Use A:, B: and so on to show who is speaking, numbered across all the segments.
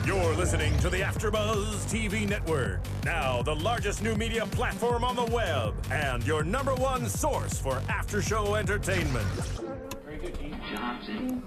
A: You're listening to the AfterBuzz TV network, now the largest new media platform on the web, and your #1 source for after-show entertainment.
B: Very good, Keith Johnson.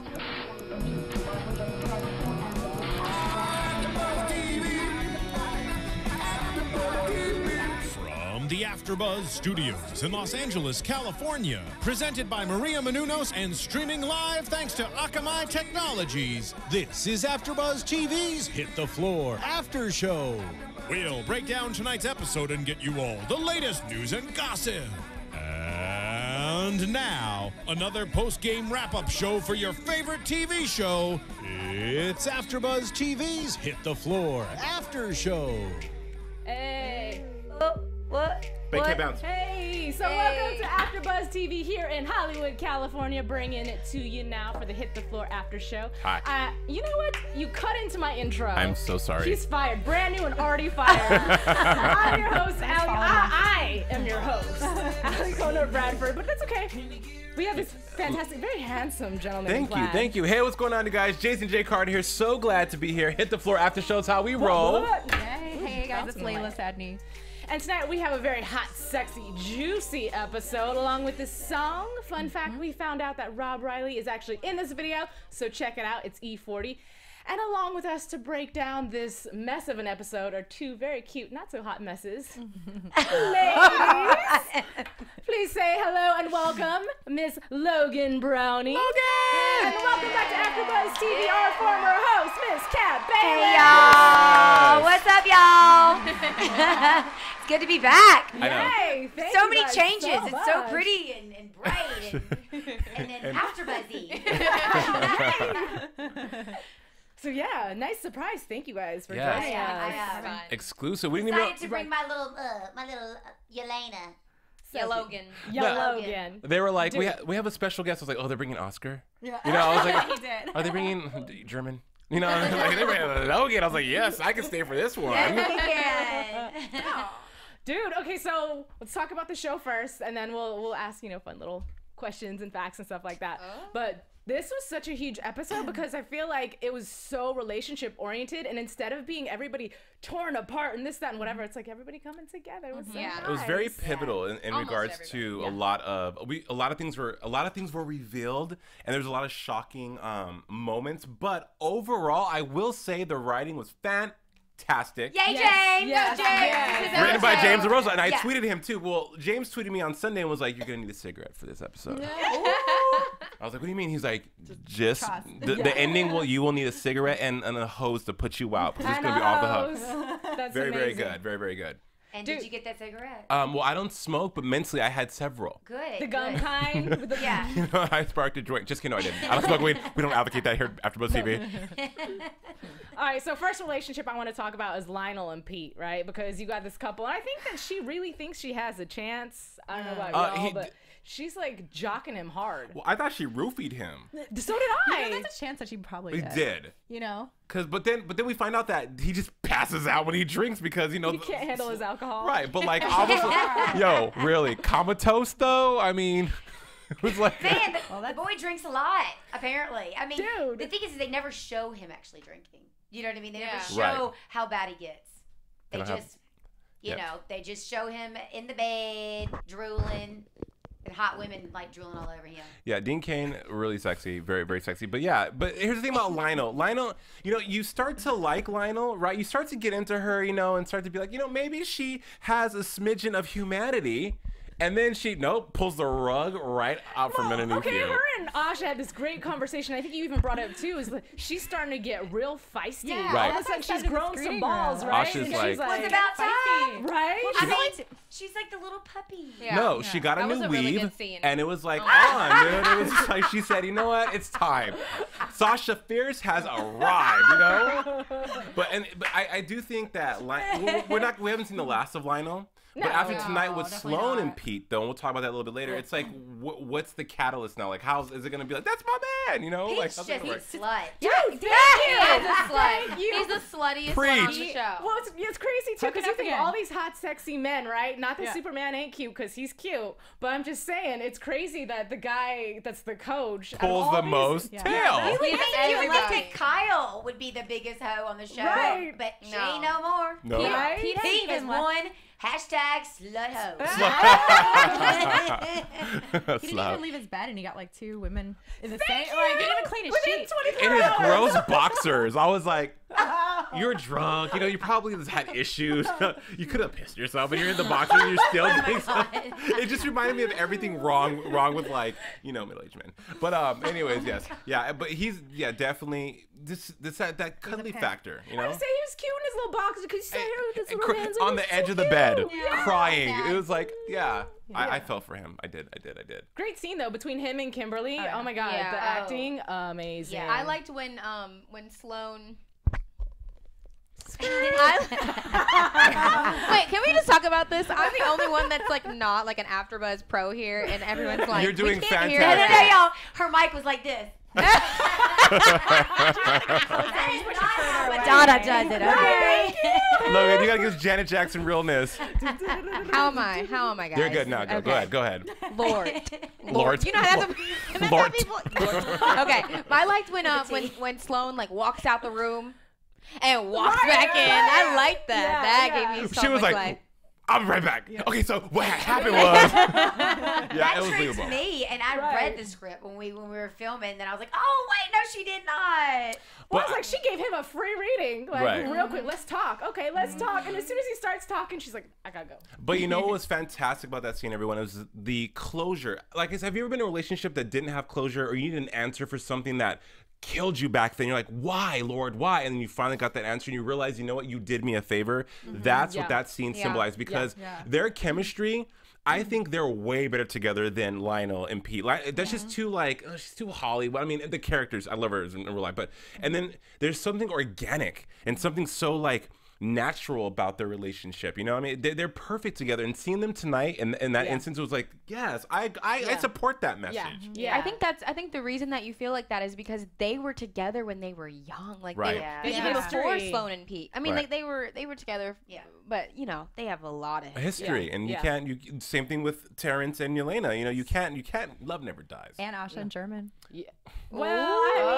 C: From the AfterBuzz Studios in Los Angeles, California, presented by Maria Menounos and streaming live thanks to Akamai Technologies, this is AfterBuzz TV's Hit the Floor After Show. We'll break down tonight's episode and get you all the latest news and gossip. And now, another post-game wrap-up show for your favorite TV show. It's AfterBuzz TV's Hit the Floor After Show.
D: Hey. What?
E: Can't bounce.
D: Hey, so welcome to AfterBuzz TV here in Hollywood, California, bringing it to you now for the Hit the Floor After Show.
E: Hi.
D: You know what? You cut into my intro.
E: I'm so sorry.
D: She's fired. Brand new and already fired. I'm your host, I am your host, Alikona Bradford, but that's okay. We have this fantastic, very handsome gentleman.
E: Thank you. Hey, what's going on, you guys? Jason J. Carter here. So glad to be here. Hit the Floor After Show is how we roll.
F: Hey guys, it's Laila Sadny.
D: And tonight we have a very hot, sexy, juicy episode along with this song. Fun fact, we found out that Rob Riley is actually in this video, so check it out. It's E40. And along with us to break down this mess of an episode are two very cute, not so hot messes. Ladies, please say hello and welcome Miss Logan Browning.
E: Logan!
D: And welcome back to AfterBuzz TV, our former host, Miss Kat Bailess.
F: Hey y'all! What's up, y'all? It's good to be back.
D: Yay! Thank
F: So
D: you
F: many
D: guys
F: changes.
D: so
F: It's so
D: much.
F: pretty and bright and then AfterBuzzy.
D: So yeah, nice surprise. Thank you guys for
E: Yes.
D: joining us.
E: Exclusive. We didn't even
F: Decided to bring my little Jelena.
D: Logan.
E: No.
D: Logan.
E: They were like,
D: Dude.
E: we have a special guest. I was like, oh, they're bringing Oscar? Yeah. You know, I was like,
F: He did.
E: are they bringing German? You know, like, they're bringing Logan. I was like, yes, I can stay for this one.
F: Yeah.
D: Dude, okay, so let's talk about the show first, and then we'll ask, fun little questions and facts and stuff like that. But this was such a huge episode because I feel like it was so relationship oriented, and instead of being everybody torn apart and this, that, and whatever, it's like everybody coming together. It was so nice.
E: It was very pivotal in regards to a lot of things were revealed, and there's a lot of shocking moments. But overall, I will say the writing was fantastic.
F: Yay, James!
D: Yes.
F: Go, James!
D: Yes.
E: Written by James DeRosa, and I tweeted him too. Well, James tweeted me on Sunday and was like, "You're gonna need a cigarette for this episode." I was like, "What do you mean?" He's like, "Just the ending. You will need a cigarette and a hose to put you out because it's gonna be off the hook."
D: That's
E: Very,
D: amazing.
E: very good. Very, very good.
F: And did you get that cigarette?
E: Well, I don't smoke, but mentally I had several.
F: Good.
D: The gum kind. With the
E: You know, I sparked a joint. Just kidding, no, I didn't. I don't smoke weed. We don't advocate that here at AfterBuzz TV.
D: All right, so first relationship I want to talk about is Lionel and Pete, right? Because you got this couple, and I think that she really thinks she has a chance. I don't know about y'all, but she's like jocking him hard.
E: Well, I thought she roofied him.
D: So did I.
F: There's a chance that she probably
E: He did.
F: You know?
E: But then we find out that he just passes out when he drinks because
D: he can't handle his alcohol.
E: Right, but like obviously, really comatose though. I mean, it was like
F: Man, the boy drinks a lot, apparently. I mean,
D: Dude.
F: the thing is they never show him actually drinking. You know what I mean? They never show
E: Right.
F: how bad he gets. They
E: don't
F: just, they just show him in the bed, drooling, and hot women like drooling all over him.
E: Yeah, Dean Cain, really sexy, very, very sexy. But yeah, but here's the thing about Lionel. Lionel, you start to like Lionel, right? You start to get into her, and start to be like, maybe she has a smidgen of humanity. And then she, pulls the rug right out from underneath you.
D: Her and Asha had this great conversation. I think you even brought it up too. Is like she's starting to get real feisty.
F: Yeah,
E: Right.
D: All of a sudden she's grown some balls, right?
E: Asha's
D: And
E: like-
D: she's
F: It's about time.
D: right?
F: I mean, she's like the little puppy.
E: No, she got a
G: That
E: new
G: was a really
E: weave,
G: good scene.
E: and it was like on, dude. It was just like she said, you know what? It's time. Sasha Fierce has arrived, But I do think that we haven't seen the last of Lionel. But after tonight with
G: definitely
E: Sloan
G: not.
E: and Pete, though, and we'll talk about that a little bit later. It's like, what's the catalyst now? Like, how is it gonna be like? That's my man, you know?
F: Pete's
E: Like, how's
F: just
E: it
F: a
E: work?
F: slut.
D: Dude,
G: He's a slut. He's the sluttiest one on the
E: Preach.
G: show.
D: Well, it's crazy too
G: Hook it
D: because you
G: up
D: think of
G: again.
D: all these hot, sexy men, right? Not that
G: Yeah.
D: Superman ain't cute because he's cute, but I'm just saying it's crazy that the guy that's the coach out of
E: Pulls
D: all
E: the
D: these-
E: most
G: Yeah.
E: tail.
F: You would think
G: everybody.
F: Kyle would be the biggest hoe on the show,
D: Right.
F: but she
G: No.
F: ain't no more.
E: No.
D: Right?
G: Pete hasn't
F: Pete is
G: even left.
F: one hashtag slut hoe.
G: He didn't even leave his bed, and he got like 2 women in the same. Like, he didn't even clean his
D: Within
G: sheets.
D: 24
E: In his
D: hours.
E: gross boxers, I was like, you're drunk. You know, you probably just had issues. You could have pissed yourself, and you're in the boxers, and you're still doing something. It just reminded me of everything wrong with, like, you know, middle-aged men. But anyways, yes, yeah. But he's definitely that cuddly factor, you know.
D: I say he was cute in his little box because you saw him with his little hands
E: On the edge of the bed,
G: Yeah.
E: crying.
G: Yeah.
E: It was like, yeah. I felt for him. I did.
D: Great scene though between him and Kimberly.
G: yeah.
D: Oh my god,
G: Yeah.
D: the acting, amazing.
G: Yeah, I liked when Sloan. Wait, can we just talk about this? I'm the only one that's like not like an AfterBuzz pro here, and everyone's like,
E: You're doing
G: we can't hear
F: No, no,
E: fantastic.
F: no, y'all. Her mic was like this. Donna does it, okay?
E: Logan, you gotta give Janet Jackson realness.
G: How am I, guys?
E: You're good now. Go ahead.
G: Lord.
E: Lord.
G: You know how to.
E: Lord.
G: Okay, I liked when Sloan like walks out the room and walks back in. I liked that.
D: Yeah,
G: That
D: yeah.
G: gave me so
E: She was
G: much
E: like,
G: life.
E: I'll be right back. Okay, so what happened was, yeah,
F: That
E: it was
F: tricked
E: believable.
F: me, and I
D: Right.
F: read the script when we were filming, and I was like, oh wait, no, she did not.
D: Well, I
E: But-
D: was like, she gave him a free reading, like
E: Right.
D: real quick. Let's talk. Okay, let's talk. And as soon as he starts talking, she's like, I gotta go.
E: But you know what was fantastic about that scene, everyone? It was the closure. Like I said, have you ever been in a relationship that didn't have closure, or you need an answer for something that killed you back then? You're like, why, Lord, why? And then you finally got that answer, and you realize, you know what, you did me a favor. That's what
D: Yeah.
E: that scene symbolized, because
G: Yeah.
E: their chemistry, I think they're way better together than Lionel and Pete. That's just too like, she's too Hollywood. I mean, the characters, I love her in real life, but and then there's something organic and something so like natural about their relationship. You know, I mean, they're perfect together. And seeing them tonight in that instance was like, yes, I support that message.
D: Yeah.
G: I think the reason that you feel like that is because they were together when they were young, like
E: Right.
G: they
D: Yeah.
G: before
D: History.
G: Sloan and Pete. I mean,
E: Right.
G: like they were together.
F: Yeah.
G: But you know, they have a lot of
E: History,
D: Yeah.
E: and you
D: Yeah.
E: can't. Same thing with Terrence and Yelena. You know, you can't. Love never dies.
H: And Asha and German.
D: Yeah. Well,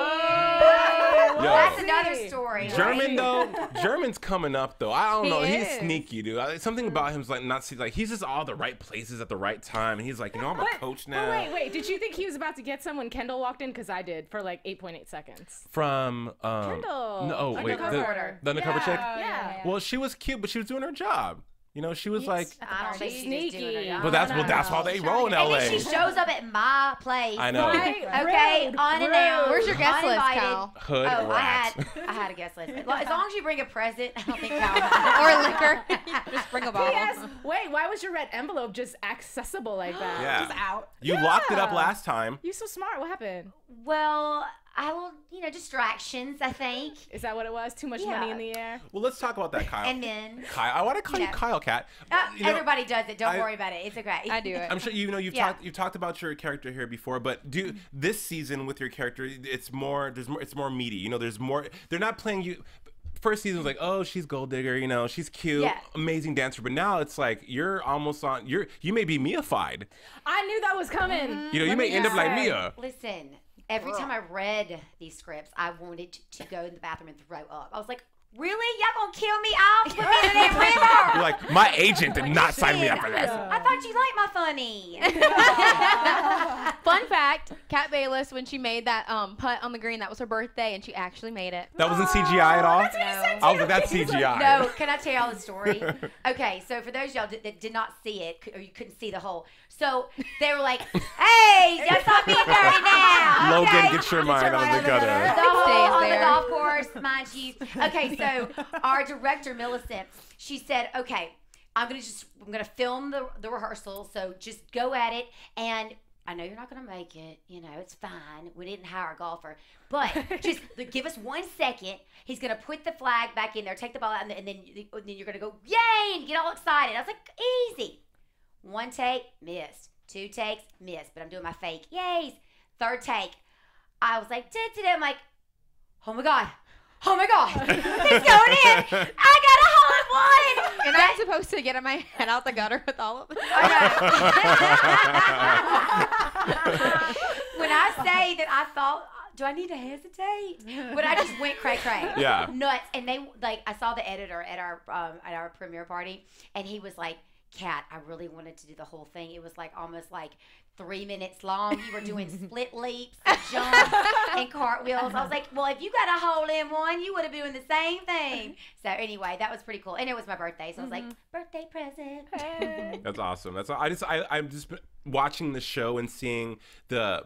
D: I mean,
E: Yo.
F: That's another story.
E: German
F: right?
E: though, German's coming up though. I don't know. He's
G: is.
E: sneaky, dude. Something about him's like not like he's just all the right places at the right time. And he's like, you know, I'm a coach now.
D: But wait. Did you think he was about to get some when Kendall walked in? Because I did for like 8.8 seconds.
E: From
D: Kendall.
E: No, wait,
D: Undercover reporter.
E: the undercover chick.
D: Yeah.
E: Well, she was cute, but she was doing her job. You know, she was like,
F: I don't think she's just doing her
D: Sneaky.
F: job.
E: but that's how they roll in
F: And
E: LA.
F: then she shows up at my place.
E: I know.
D: Right?
F: Okay,
D: Rude,
F: unannounced.
G: Where's your guest list,
F: uninvited.
G: Cal?
E: Hood
F: Oh,
E: rat.
F: I had a guest list. As long as you bring a present, I don't think Cal.
G: or liquor. Just bring a bottle.
D: P.S. Wait, why was your red envelope just accessible like that?
E: Yeah.
H: Just out.
E: You locked it up
D: Yeah.
E: last time.
D: You're so smart. What happened?
F: Well, I will, distractions, I think.
D: Is that what it was? Too much
F: Yeah.
D: money in the air?
E: Well, let's talk about that, Kyle.
F: And then
E: Kyle, I want to call you
F: Yeah.
E: Kyle, Kat. You know,
F: everybody does it. Don't
E: I-
F: worry about it. It's okay.
G: I do it.
E: I'm sure you've
F: Yeah.
E: talked about your character here before, but this season with your character, it's more meaty. You know, there's more. They're not playing you. First season was like, oh, she's gold digger. You know, she's cute,
F: Yeah.
E: amazing dancer. But now it's like you're almost on. You may be Mia-fied.
D: I knew that was coming.
E: You know, you may end up like Mia.
F: Listen, every time I read these scripts, I wanted to go in the bathroom and throw up. I was like, really? Y'all gonna kill me off? Put me in that river?
E: You're like, my agent did not sign me up for this.
F: I thought you liked my funny.
G: Fun fact: Kat Bailess, when she made that putt on the green, that was her birthday, and she actually made it.
E: That wasn't CGI at all.
F: No.
E: I was like, that's CGI.
F: No, can I tell y'all the story? Okay, so for those of y'all that did not see it, or you couldn't see the whole, so they were like, hey, y'all stop being dirty now.
E: Logan,
F: okay?
E: get your mind out of the gutter.
F: The
G: Stays
F: whole on the
G: there.
F: golf course, mind you. Okay, so our director, Millicent, she said, okay, I'm gonna film the rehearsal, so just go at it, and I know you're not going to make it. You know, it's fine. We didn't hire a golfer. But just give us 1 second. He's going to put the flag back in there, take the ball out, and then you're going to go, yay, and get all excited. I was like, easy. 1 take, missed. 2 takes, missed. But I'm doing my fake yays. 3rd take, I was like, I'm like, oh my God. Oh my God, it's going in. I got a hole in one.
G: And I'm supposed to get my head out the gutter with all of them.
F: When I say that I thought, do I need to hesitate? But I just went cray-cray.
E: Yeah.
F: Nuts. And they, like, I saw the editor at our premiere party, and he was like, Kat, I really wanted to do the whole thing. It was like almost like 3 minutes long. You were doing split leaps and jumps and cartwheels. I was like, well, if you got a hole in one, you would have been doing the same thing. So anyway, that was pretty cool. And it was my birthday, so I was like, birthday present.
E: That's awesome. That's I'm just watching the show and seeing the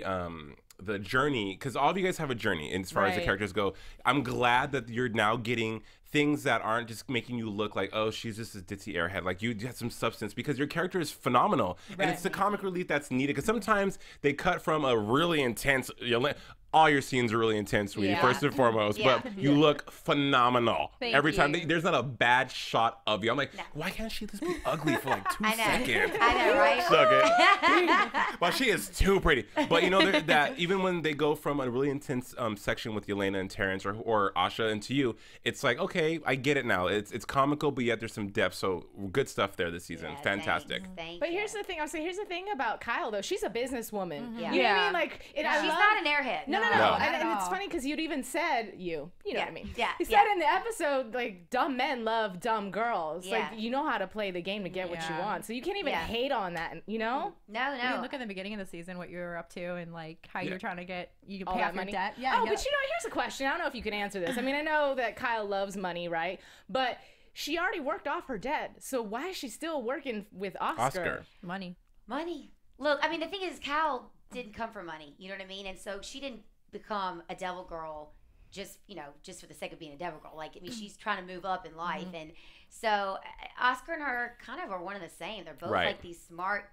E: journey, because all of you guys have a journey as far as the characters go. I'm glad that you're now getting things that aren't just making you look like, oh, she's just a ditzy airhead. Like, you had some substance, because your character is phenomenal. And it's the comic relief that's needed, because sometimes they cut from a really intense, all your scenes are really intense, sweetie, first and foremost, but you look phenomenal. Every time. There's not a bad shot of you. I'm like, why can't she just be ugly for like 2 seconds?
F: I know, right?
E: Suck it. Well, she is too pretty. But you know that even when they go from a really intense section with Jelena and Terrence or Asha into you, it's like, okay, I get it now. It's comical, but yet there's some depth. So good stuff there this season.
F: Yeah,
E: fantastic.
F: Thanks.
D: But here's the thing. I'll say, here's the thing about Kyle, though. She's a businesswoman.
F: Yeah.
D: You know what I mean? Like,
F: She's not an airhead.
D: No.
G: No.
D: And it's funny because you'd even said, you know what I mean?
F: Yeah.
D: You said in the episode, like, dumb men love dumb girls.
F: Yeah.
D: Like, you know how to play the game to get what you want. So you can't even hate on that, you know?
F: No.
H: I mean, look at the beginning of the season, what you were up to, and like how you're trying to get you can
D: All
H: pay
D: that
H: off your
D: money?
H: debt.
D: Yeah. Oh, but you know, here's a question. I don't know if you can answer this. I mean, I know that Kyle loves money, right? But she already worked off her debt. So why is she still working with Oscar?
H: money.
F: Look, I mean, the thing is, Cal didn't come for money. You know what I mean? And so she didn't become a devil girl just for the sake of being a devil girl. Like, I mean, she's trying to move up in life. And so Oscar and her kind of are one and the same. They're both like these smart,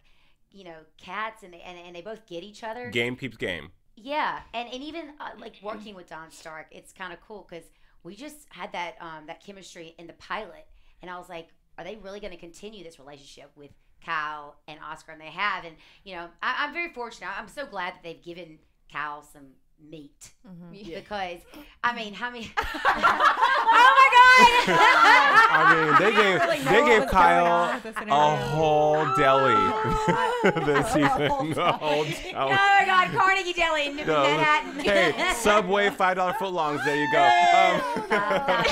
F: cats, and they both get each other.
E: Game keeps game.
F: Yeah. And even like working with Dawn Stark, it's kind of cool because we just had that chemistry in the pilot. And I was like, are they really going to continue this relationship with Cal and Oscar? And they have. And, I'm very fortunate. I'm so glad that they've given Cal some meat because I mean, how many? Oh my God!
E: I mean, they gave Kyle a whole deli this season. A whole deli.
F: Oh my God, Carnegie Deli in Manhattan.
E: Hey, Subway $5 footlongs. There you go.
F: That's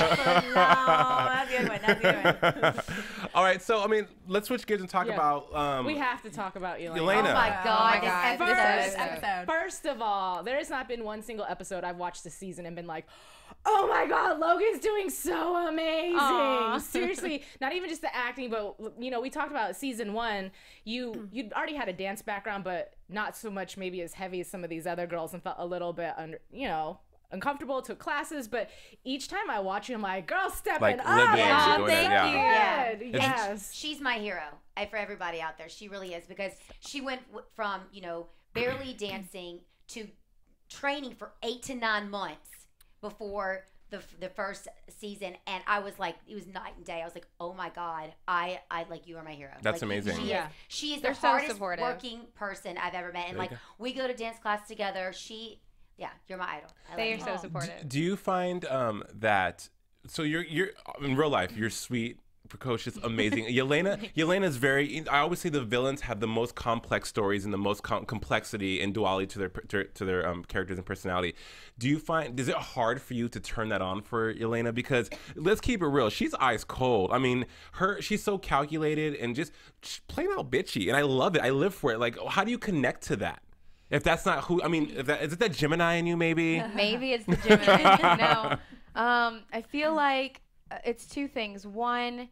F: a good one. That's a good one.
E: All right, so I mean, let's switch gears and talk about.
D: We have to talk about Jelena.
F: Oh my God, this
H: episode.
D: First of all, there has not been one single episode I've watched this season and been like, oh my God, Logan's doing so amazing.
G: Aww.
D: Seriously, not even just the acting, but we talked about season 1. You'd already had a dance background, but not so much maybe as heavy as some of these other girls, and felt a little bit uncomfortable, took classes, but each time I watch you, I'm like, girl, stepping up.
G: Thank you.
D: Yes.
F: She's my hero for everybody out there. She really is, because she went from, barely dancing to training for 8 to 9 months before the first season, and I was like, it was night and day. I was like, oh my God, I like, you are my hero.
E: That's
F: like,
E: amazing.
F: She is
G: They're
F: the
G: so
F: hardest
G: supportive.
F: working person I've ever met, and like, we go to dance class together. You're my idol.
G: They are so supportive.
E: Do you find that? So you're in real life, you're sweet, precocious, amazing. Jelena is very. I always say the villains have the most complex stories and the most complexity and duality to their characters and personality. Do you find, is it hard for you to turn that on for Jelena? Because let's keep it real, she's ice cold. I mean, she's so calculated and just plain out bitchy, and I love it. I live for it. Like, how do you connect to that? If that's not who, I mean, is it that Gemini in you, maybe?
G: Maybe it's the Gemini. No. I feel like it's two things. One,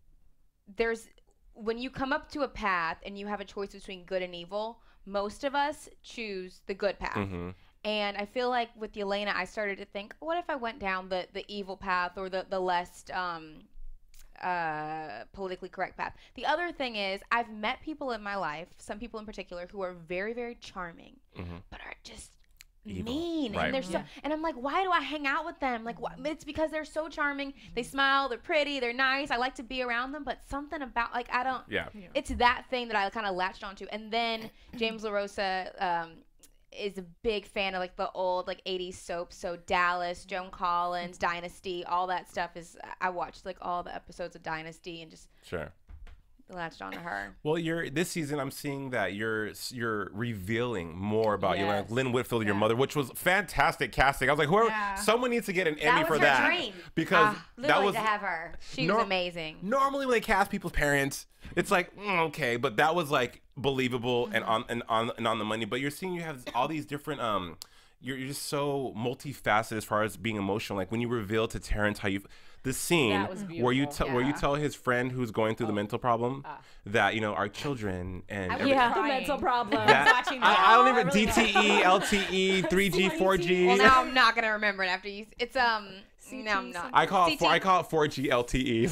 G: when you come up to a path and you have a choice between good and evil, most of us choose the good path. Mm-hmm. And I feel like with Jelena, I started to think, what if I went down the evil path, or the less politically correct path. The other thing is, I've met people in my life, some people in particular, who are very, very charming, but are just
E: Evil.
G: mean.
E: Right.
G: And they're so, and I'm like, why do I hang out with them? Like, it's because they're so charming. They smile, they're pretty, they're nice. I like to be around them, but something about, like, I don't.
E: Yeah.
G: It's that thing that I kind of latched onto. And then James LaRosa is a big fan of like the old like 80s soaps, so Dallas, Joan Collins, Dynasty, all that stuff is. I watched like all the episodes of Dynasty and just latched onto her.
E: Well, this season I'm seeing that you're revealing more about you, like Lynn Whitfield, your mother, which was fantastic casting. I was like, whoever, someone needs to get an Emmy for that.
F: Dream.
E: Because that was
F: to have her.
G: She was amazing.
E: Normally when they cast people's parents, it's like okay, but that was like believable and on the money. But you're seeing you have all these different you're just so multifaceted as far as being emotional. Like when you reveal to Terrence how you. The scene where you tell his friend who's going through the mental problem that our children and
D: the mental problem.
E: I don't even DTE, LTE, 3G, 4G.
G: Well, now I'm not gonna remember it after you. It's No, I'm not.
E: I call it 4G LTE.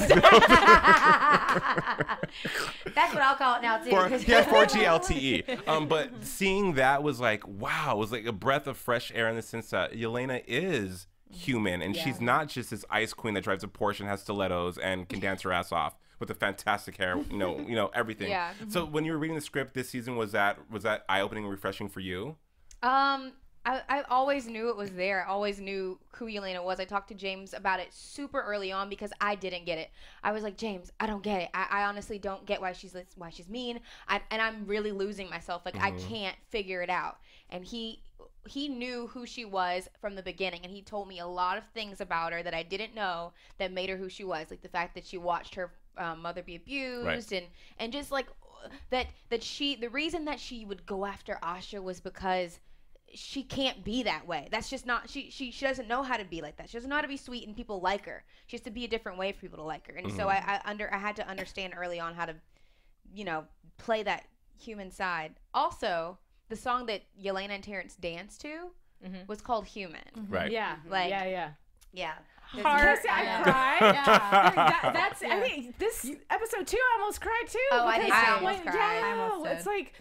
F: That's what I'll call it now too.
E: Yeah, 4G LTE. But seeing that was like wow, it was like a breath of fresh air in the sense that Jelena is human and she's not just this ice queen that drives a Porsche and has stilettos and can dance her ass off with the fantastic hair, everything. Yeah. So when you were reading the script this season, was that eye-opening and refreshing for you?
G: I always knew it was there. I always knew who Jelena was. I talked to James about it super early on because I didn't get it. I was like, James, I don't get it. I honestly don't get why she's mean. And I'm really losing myself. Like I can't figure it out. And he knew who she was from the beginning, and he told me a lot of things about her that I didn't know that made her who she was, like the fact that she watched her mother be abused, and just like that the reason that she would go after Asha was because she can't be that way. That's just not she doesn't know how to be like that. She doesn't know how to be sweet and people like her. She has to be a different way for people to like her. And so I had to understand early on how to play that human side. Also, the song that Jelena and Terrence danced to was called Human.
E: Right.
D: Yeah.
G: Like,
F: yeah.
D: Hart. I cried. That's. I mean, this episode 2, I almost cried too.
F: Oh, I almost cried.
D: Yeah,
H: I almost did.
D: it's like.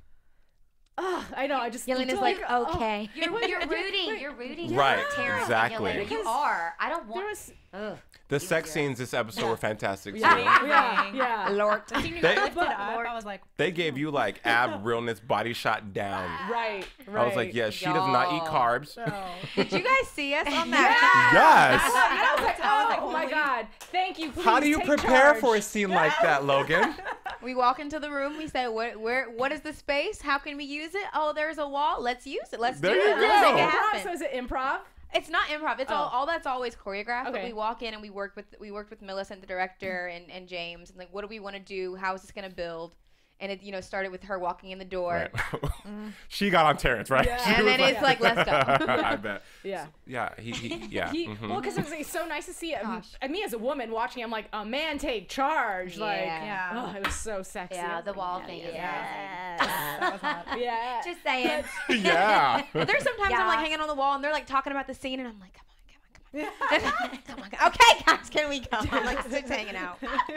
D: I know. I just.
G: Jelena's like, okay.
F: You're rooting. You're rooting.
E: Right.
F: For Terrence
E: Exactly.
F: And Jelena. You are. I don't want.
E: The sex scenes this episode were fantastic.
D: Yeah.
G: Lord.
H: I was like,
E: they gave you like ab realness body shot down.
D: Right.
E: I was like, yeah, she does not eat carbs.
G: Did you guys see us on that?
E: Yes.
D: I was like, oh my God. Thank you. Please
E: How do you
D: take
E: prepare
D: charge.
E: for a scene like that, Logan?
G: We walk into the room. We say, what is the space? How can we use it? Oh, there's a wall. Let's use it. Let's do it.
E: There you
G: Let's
E: go.
G: make it
D: Improv?
G: happen.
D: So is it improv?
G: It's not improv. It's all that's always choreographed. But
D: Okay.
G: we walk in and we worked with Millicent, the director, and James, and like, what do we want to do? How is this gonna build? And it started with her walking in the door.
E: Right. She got on Terrence, right?
D: Yeah.
E: She
G: And
E: was
G: then it's like, let's go.
E: I bet.
D: Yeah.
E: Yeah.
D: Well, because it's so nice to see me as a woman watching. I'm like, a man take charge. Like,
H: Yeah.
D: it was so sexy.
F: Yeah, the wall thing is
H: that was hot.
D: Yeah.
F: Just saying.
E: Yeah.
G: But there's sometimes I'm like hanging on the wall and they're like talking about the scene and I'm like, come on. Okay, guys, can we go? I'm like just hanging out.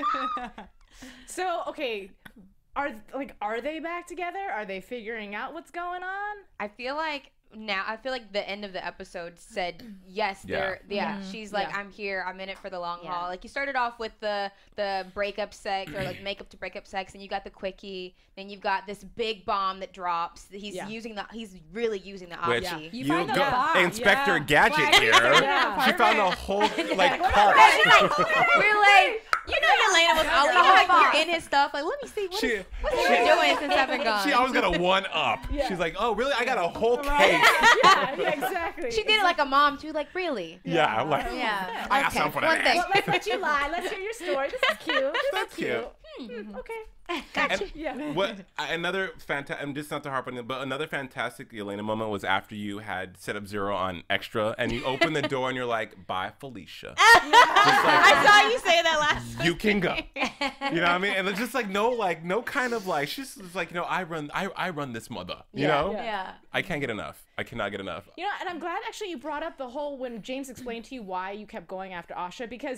D: So, okay. Are they back together? Are they figuring out what's going on?
G: I feel like the end of the episode said yes. She's like, I'm here. I'm in it for the long haul. Like you started off with the breakup sex or like makeup to breakup sex, and you got the quickie. Then you've got this big bomb that drops. He's really using the
E: Which
G: OG.
E: you go, Inspector Gadget here. She found a whole like part.
G: We're like, Jelena was all like, you're in his stuff. Like, let me see what's he doing since I've been gone.
E: She always got a one up.
D: Yeah.
E: She's like, oh really? I got a whole case.
D: Yeah, exactly.
G: She did it like a mom too. Like, really?
E: Yeah, I'm like,
F: Yeah.
E: I got something for
G: One
E: that.
G: thing.
D: Well, let's let you lie. Let's hear your story. This is cute.
E: That's cute.
D: Okay.
E: And
D: Yeah.
E: what another fantastic, I'm just not to harp on it, but another fantastic Jelena moment was after you had set up Zero on Extra and you open the door and you're like, bye, Felicia.
G: I saw you say that last
E: You can go. You know what I mean? And it's just like no kind of like, she's just like, I run this mother, you know?
F: Yeah.
E: I can't get enough. I cannot get enough.
D: And I'm glad actually you brought up the whole when James explained to you why you kept going after Asha, because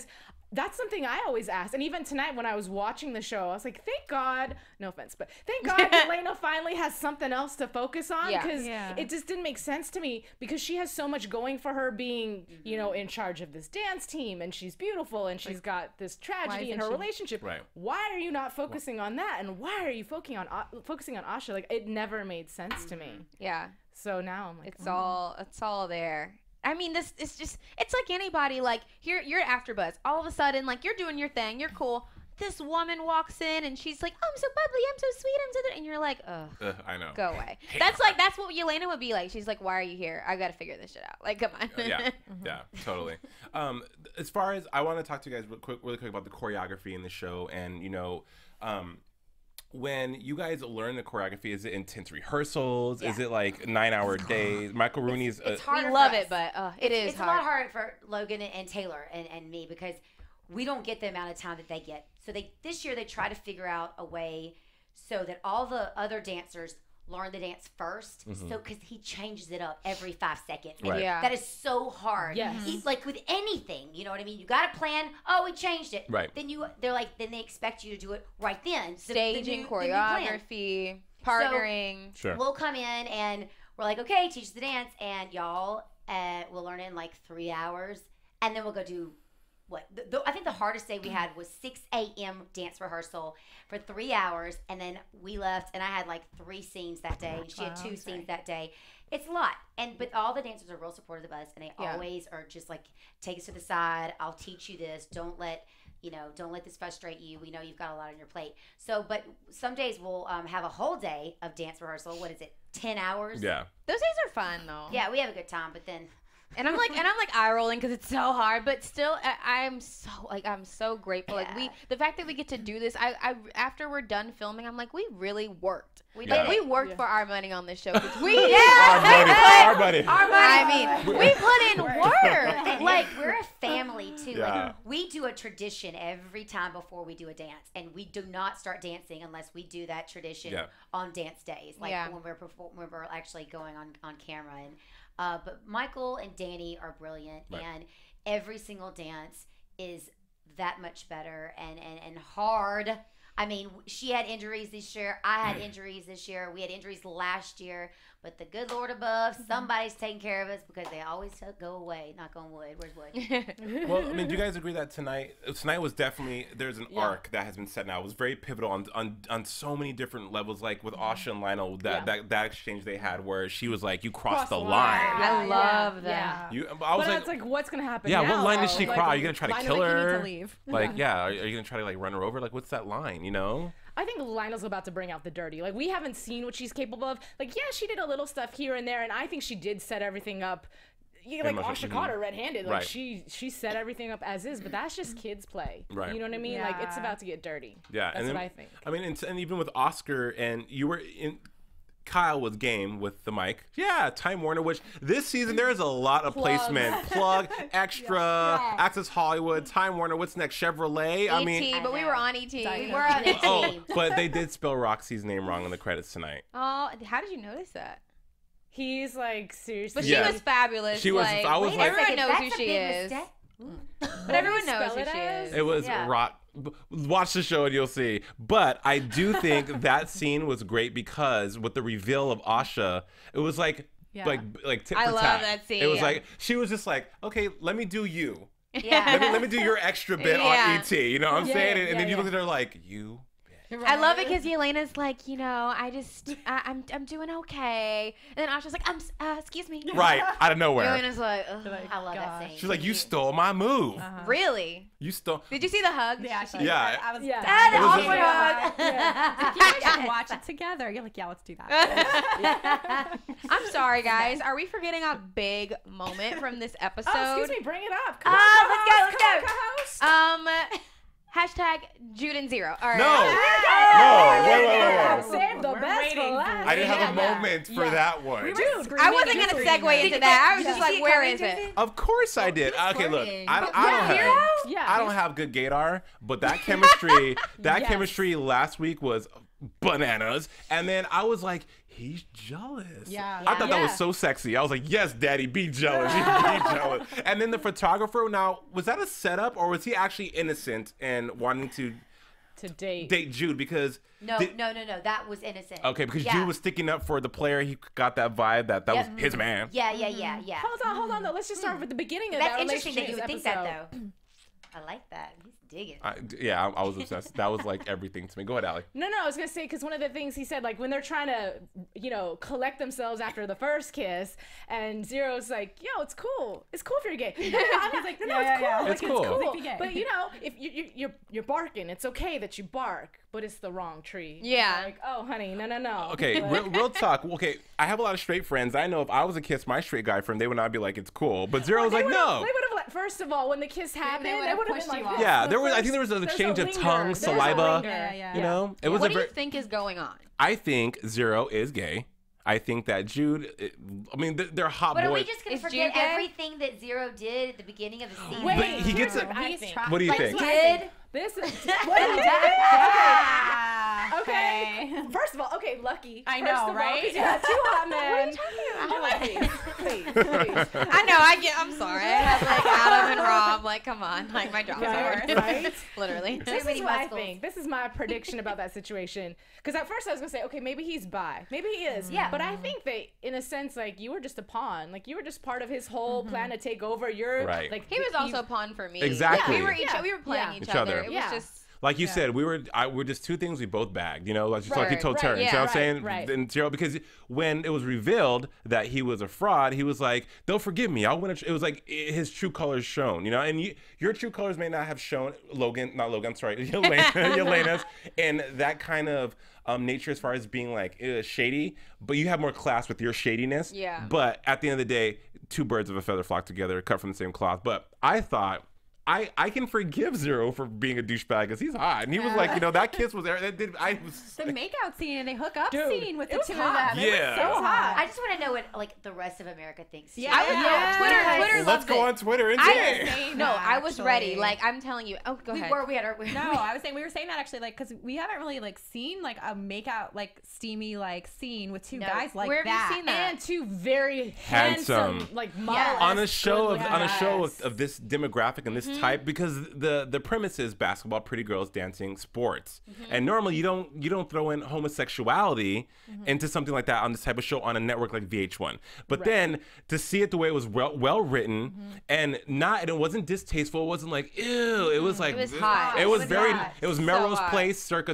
D: that's something I always ask. And even tonight when I was watching the show, I was like, thank God, no offense, but thank God Jelena finally has something else to focus on, because it just didn't make sense to me, because she has so much going for her, being, you know, in charge of this dance team, and she's beautiful, and she's got this tragedy in her relationship.
E: Right.
D: Why are you not focusing on that? And why are you focusing on Asha? Like, it never made sense to me.
G: Yeah.
D: So now I'm like,
G: it's all there. I mean, it's like anybody, like, you're at AfterBuzz. All of a sudden, like, you're doing your thing, you're cool. This woman walks in and she's like, I'm so bubbly, I'm so sweet, I'm so... And you're like, ugh,
E: I know.
G: Go away. That's what Jelena would be like. She's like, why are you here? I got to figure this shit out. Like, come on.
E: Yeah, totally. As far as, I want to talk to you guys really quick about the choreography in the show. And, you know, when you guys learn the choreography, is it intense rehearsals? Is it like 9-hour days? Michael Rooney's...
F: It's hard.
G: We love it, but it's
F: hard. A lot harder for Logan and Taylor and me, because we don't get the amount of time that they get. So this year they try to figure out a way so that all the other dancers learn the dance first. So because he changes it up every 5 seconds. And that is so hard.
D: Yes.
F: Like with anything, you know what I mean? You got to plan. Oh, we changed it.
E: Right.
F: Then then they expect you to do it right then.
G: Staging, choreography, partnering.
F: So we'll come in and we're like, okay, teach us the dance, and y'all will learn it in like 3 hours, and then we'll go do I think the hardest day we had was 6 a.m. dance rehearsal for 3 hours, and then we left, and I had like 3 scenes that day, and she had 2 scenes that day. It's a lot, but all the dancers are real supportive of us, and they always are just like, take us to the side. I'll teach you this. Don't let this frustrate you. We know you've got a lot on your plate. So, but some days we'll have a whole day of dance rehearsal. What is it? 10 hours?
E: Yeah.
G: Those days are fun though.
F: Yeah, we have a good time, but then.
G: And I'm like eye rolling because it's so hard, but still I'm so grateful. Like the fact that we get to do this, I after we're done filming, I'm like, we really worked. We worked for our money on this show. Our money. I mean, we put in work.
F: Like, we're a family too. Like, we do a tradition every time before we do a dance, and we do not start dancing unless we do that tradition on dance days, like when we're actually going on camera. And but Michael and Danny are brilliant, and every single dance is that much better and hard. I mean, she had injuries this year. I had injuries this year. We had injuries last year. But the good Lord above, somebody's taking care of us, because they always go away. Knock on wood. Where's wood?
E: Well, I mean, do you guys agree that tonight was definitely, there's an arc that has been set now. It was very pivotal on so many different levels, like with Asha and Lionel, that exchange they had where she was like, you crossed the line.
G: I love that.
E: I was
D: like, what's going to happen
E: now?
D: what
E: line did she cross? Are you going to try to kill her?
H: You need to leave.
E: Like, are you going to try to like run her over? Like, what's that line, you know?
D: I think Lionel's about to bring out the dirty. Like, we haven't seen what she's capable of. Like, yeah, she did a little stuff here and there, and I think she did set everything up. Like Asha caught her red-handed. Like, she set everything up as is, but that's just kids play.
E: Right.
D: You know what I mean? Like, it's about to get dirty.
E: Yeah.
D: That's what I think.
E: I mean, and even with Oscar, and Kyle was game with the mic. Yeah, Time Warner, which this season there is a lot of placement. Plug, Extra, Access Hollywood, Time Warner, what's next? Chevrolet? I mean,
G: but we were on ET.
F: We were on ET.
E: But they did spell Roxy's name wrong in the credits tonight.
G: Oh, how did you notice that?
D: He's like, seriously.
G: But she was fabulous.
E: She was,
G: like,
E: I was like,
G: everyone knows who she is. But everyone knows who she is.
E: It was Rock. Watch the show and you'll see. But I do think that scene was great because with the reveal of Asha, it was like like tit for tat.
G: I love that scene.
E: It was like she was just like, okay, let me do you. Let me do your extra bit on ET. You know what I'm saying? And then you look at her like, you.
G: Right. I love it because Jelena's like, I'm doing okay, and then Asha's like, excuse me.
E: Right, out of nowhere.
G: Jelena's like,
F: I love that scene.
E: She's like, you stole my move.
G: Really?
E: You stole.
G: Did you see the hug?
H: Yeah.
F: The
G: awkward hug.
H: You guys should watch it together. You're like, let's do that.
G: I'm sorry, guys. Are we forgetting a big moment from this episode?
D: Oh, excuse me. Bring it up. Come on,
F: let's go.
G: Hashtag Jude and Zero. All right.
E: No.
D: Save the best for last.
E: I didn't have a moment for that one.
D: Dude,
G: I wasn't going to segue into that. I was just like, where is it?
E: Of course I did. Okay, look. I don't have good gaydar, but that chemistry, chemistry last week was bananas. And then I was like, he's jealous.
H: Yeah.
E: I thought that was
D: Yeah.
E: so sexy. I was like, yes, daddy, be jealous. Be jealous. And then the photographer, now, was that a setup or was he actually innocent and wanting to date Jude? Because
F: No, that was innocent.
E: okay, because
F: Yeah.
E: Jude was sticking up for the player. He got that vibe that was his man.
F: Yeah.
D: Hold on, though. Let's just start with the beginning of
F: That's
D: that
F: interesting that you would think that,
D: episode.
F: though. I like that. He's digging.
E: I was obsessed. That was like everything to me. Go ahead, Allie.
D: No, I was gonna say because one of the things he said, like when they're trying to, collect themselves after the first kiss, and Zero's like, "Yo, it's cool if you're gay." No, I was like, no, it's cool.
E: It's cool.
D: It's cool. But if you're barking, it's okay that you bark, but it's the wrong tree.
G: Yeah.
D: Like, oh, honey, no.
E: Okay, real talk. Okay, I have a lot of straight friends. I know if I was a kiss my straight guy friend, they would not be like, it's cool. But Zero's like, no.
D: They would have like, first of all, when the kiss happened, they would have been
H: pushed
D: like,
H: you off.
E: Yeah, I think there was an exchange of tongue, saliva.
H: Yeah.
E: You know, it was
G: What
E: a
G: do you
E: very.
G: think is going on?
E: I think Zero is gay. I think that Jude. They're hot
F: But are we
E: boys.
F: just gonna
G: Is
F: forget
G: Jude gay?
F: everything that Zero did at the beginning of the season?
D: Wait,
E: But he gets
D: here's
E: a-
D: what I
H: He's
D: think.
H: trapped.
E: What do you
F: Like
E: think?
F: did?
D: This is
H: Ah,
D: okay. First of all, okay, lucky.
H: I
D: First
H: know,
D: of all,
H: right?
D: 'cause you had two hot men. Please.
G: I know. I'm sorry. I have like Adam and Rob. Like, come on. Like my job is hard.
D: Right?
G: Literally.
D: This
F: many
D: is what I
F: muscles.
D: think. This is my prediction about that situation. Because at first I was gonna say, okay, maybe he's bi, maybe he is.
F: Yeah.
D: But I think that in a sense, like you were just a pawn. Like you were just part of his whole plan to take over. You're
E: Right.
D: like
G: He was also a pawn for me.
E: Exactly.
G: Yeah,
D: Yeah.
G: we were playing
D: Yeah.
G: each
E: Each other.
G: other. It was
D: Yeah.
G: just.
E: Like you said, we're just two things we both bagged, like you
D: Right,
E: told
D: right,
E: Terrence. You
G: yeah,
E: know what I'm saying?
D: right.
E: And Zero, because when it was revealed that he was a fraud, he was like, "They'll forgive me. I'll win." It was like his true colors shown, and your true colors may not have shown Yelena's, and that kind of nature as far as being like shady, but you have more class with your shadiness.
G: Yeah.
E: But at the end of the day, two birds of a feather flock together, cut from the same cloth. But I thought. I can forgive Zero for being a douchebag because he's hot, and he was like, that kiss was there.
H: The makeout scene and the hookup scene with the two of
D: hot.
H: them.
E: Yeah.
H: It was so hot.
F: I just want to know what like the rest of America thinks. too.
H: Yeah.
G: Twitter
E: Well, let's
G: loves
E: go
G: it.
E: on Twitter and
G: I
E: say.
G: was
H: saying
G: no,
H: that,
G: I was ready.
H: actually.
G: Like I'm telling you. Oh, go ahead.
F: We had our.
H: No, I was saying we were saying that actually, like, because we haven't really like seen like a makeout like steamy like scene with two guys like
G: Where have you
H: that.
G: seen that?
D: and two very
E: Handsome.
D: like model.
F: Yeah.
E: On a show
H: Yes.
E: of this demographic and this type, because the premise is basketball, pretty girls dancing, sports, and normally you don't throw in homosexuality into something like that on this type of show on a network like VH1. But then to see it the way it was well written and it wasn't distasteful, it wasn't like ew, it was like
G: It was hot.
E: It was
G: It was
E: very
G: hot.
E: it was
G: So
E: Melrose
G: hot.
E: Place circa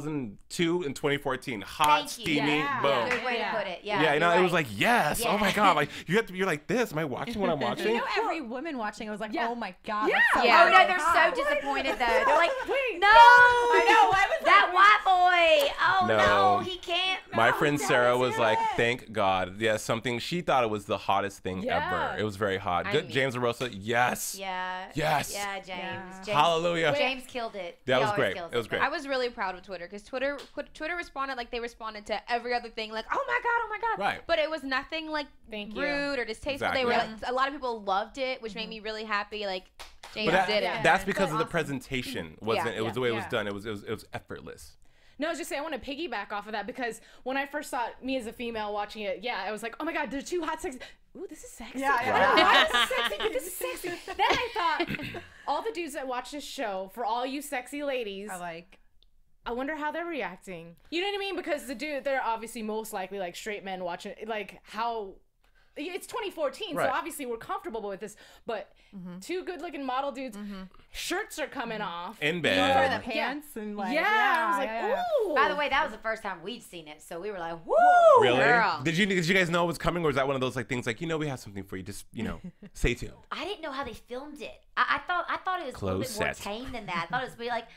E: 2002 and 2014, hot,
F: Thank you.
E: steamy,
H: Yeah.
E: boom.
F: Good way to put it. Yeah.
E: Yeah,
F: you're
E: it was
F: right.
E: like yes. Oh my
F: Yeah.
E: god, like you're like this. Am I watching what I'm watching?
H: You know, every woman watching it was like, oh my god.
D: Yeah.
H: that's so
G: Yeah.
F: Oh no, they're so disappointed though. They're like,
D: Wait.
F: no,
H: I know. Why was
F: that white boy. Oh
E: No.
F: no, he can't.
E: My
F: no,
E: friend
F: that
E: Sarah
F: is
E: was
F: it.
E: like, "Thank God." Yeah, she thought it was the hottest thing
D: Yeah.
E: ever. It was very hot.
G: I
E: Good,
G: mean-
E: James Arosa, yes.
F: Yeah.
E: Yes.
F: Yeah, James.
H: Yeah.
F: James.
E: Hallelujah.
F: James killed it.
E: That
F: He
E: was
F: always
E: great.
F: kills
E: It was great.
G: I was really proud of Twitter because Twitter responded like they responded to every other thing, like oh my god,
E: Right.
G: But it was nothing like
D: Thank you.
G: rude or distasteful.
E: Exactly.
G: They were
E: Yeah.
G: like, a lot of people loved it, which made me really happy. Like James
E: But
G: did it.
E: that's because of the presentation. Wasn't
G: Yeah.
E: it? Was the way it was
H: Yeah.
E: done. It was effortless.
D: No, I was just saying I want to piggyback off of that because when I first saw me as a female watching it, I was like, oh my god, they're two hot sexy. Ooh, this is sexy.
H: Yeah, yeah.
D: I don't know why this is sexy, but this is sexy. Then I thought, all the dudes that watch this show, for all you sexy ladies,
H: I like.
D: I wonder how they're reacting. You know what I mean? Because they're obviously most likely like straight men watching, like how. It's 2014,
E: Right.
D: so obviously we're comfortable with this. But two good-looking model dudes, shirts are coming off.
E: In
H: For
E: bed.
H: the pants and like.
D: I was like,
H: yeah.
D: ooh.
F: By the way, that was the first time we'd seen it, so we were like, woo!
E: Really?
G: girl.
E: Did you guys know it was coming, or was that one of those like things like we have something for you? Just stay tuned.
F: I didn't know how they filmed it. I thought it was a little bit
E: Closed
F: more
E: set.
F: tame than that. I thought it was be like,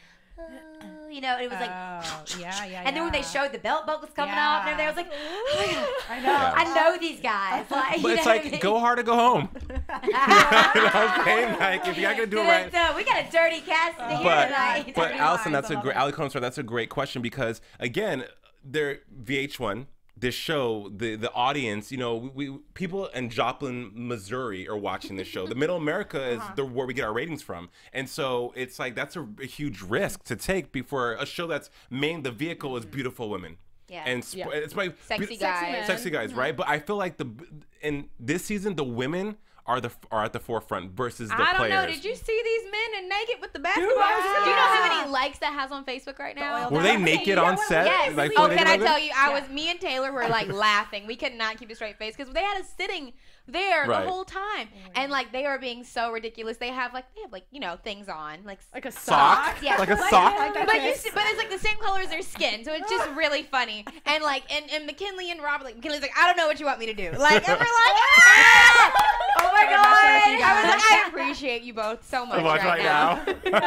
F: it was like,
H: yeah.
F: and then when they showed the belt buckles coming
H: Yeah.
F: off and everything, I was like,
H: I know.
E: Yeah.
F: I know these guys. Like,
E: But
F: you
E: it's
F: know
E: like
F: what I mean?
E: go hard or go home. You know what I'm saying? Like if you're not gonna do it right.
F: We got a dirty cast in here
E: But
F: tonight.
E: but Allison,
H: lines,
E: that's
H: I love it.
E: Alikona, sorry, that's a great question because again, they're VH1. This show, the audience, we people in Joplin, Missouri are watching this show. The Middle America is where we get our ratings from, and so it's like that's a huge risk to take before a show that's the vehicle is beautiful women.
F: Yeah.
E: and it's my
G: Sexy guys.
E: sexy guys, right? But I feel like in this season the women are at the forefront versus the players.
G: I don't know. Did you see these men and naked with the basketball? Do you know how many likes that has on Facebook right now?
E: Were they naked on set?
G: Yes.
E: Like,
G: Oh, can I tell you? Me and Taylor were like laughing. We could not keep a straight face because they had us sitting there the whole time, and like they are being so ridiculous. They have like things on, like
D: a
E: sock,
F: yeah,
E: like a sock.
G: But it's like the same color as their skin, so it's just really funny. And like and McKinley and Robert, like McKinley's like, I don't know what you want me to do. Like, and we're like, oh my god! I was like, I appreciate you both so much right now.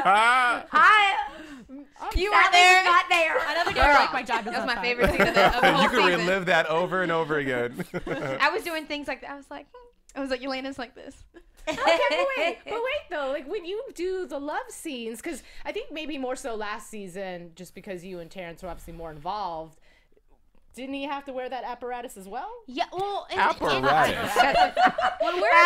G: You were there.
F: Not there.
H: Another girl. Like my job.
G: That was my favorite thing of the whole
E: You can
G: season.
E: relive that over and over again.
G: I was doing things like that. I was like, Yelena's like this.
D: Okay, but wait though, like when you do the love scenes, because I think maybe more so last season, just because you and Terrence were obviously more involved. Didn't he have to wear that apparatus as well?
G: Yeah, well,
E: apparatus.
G: When we're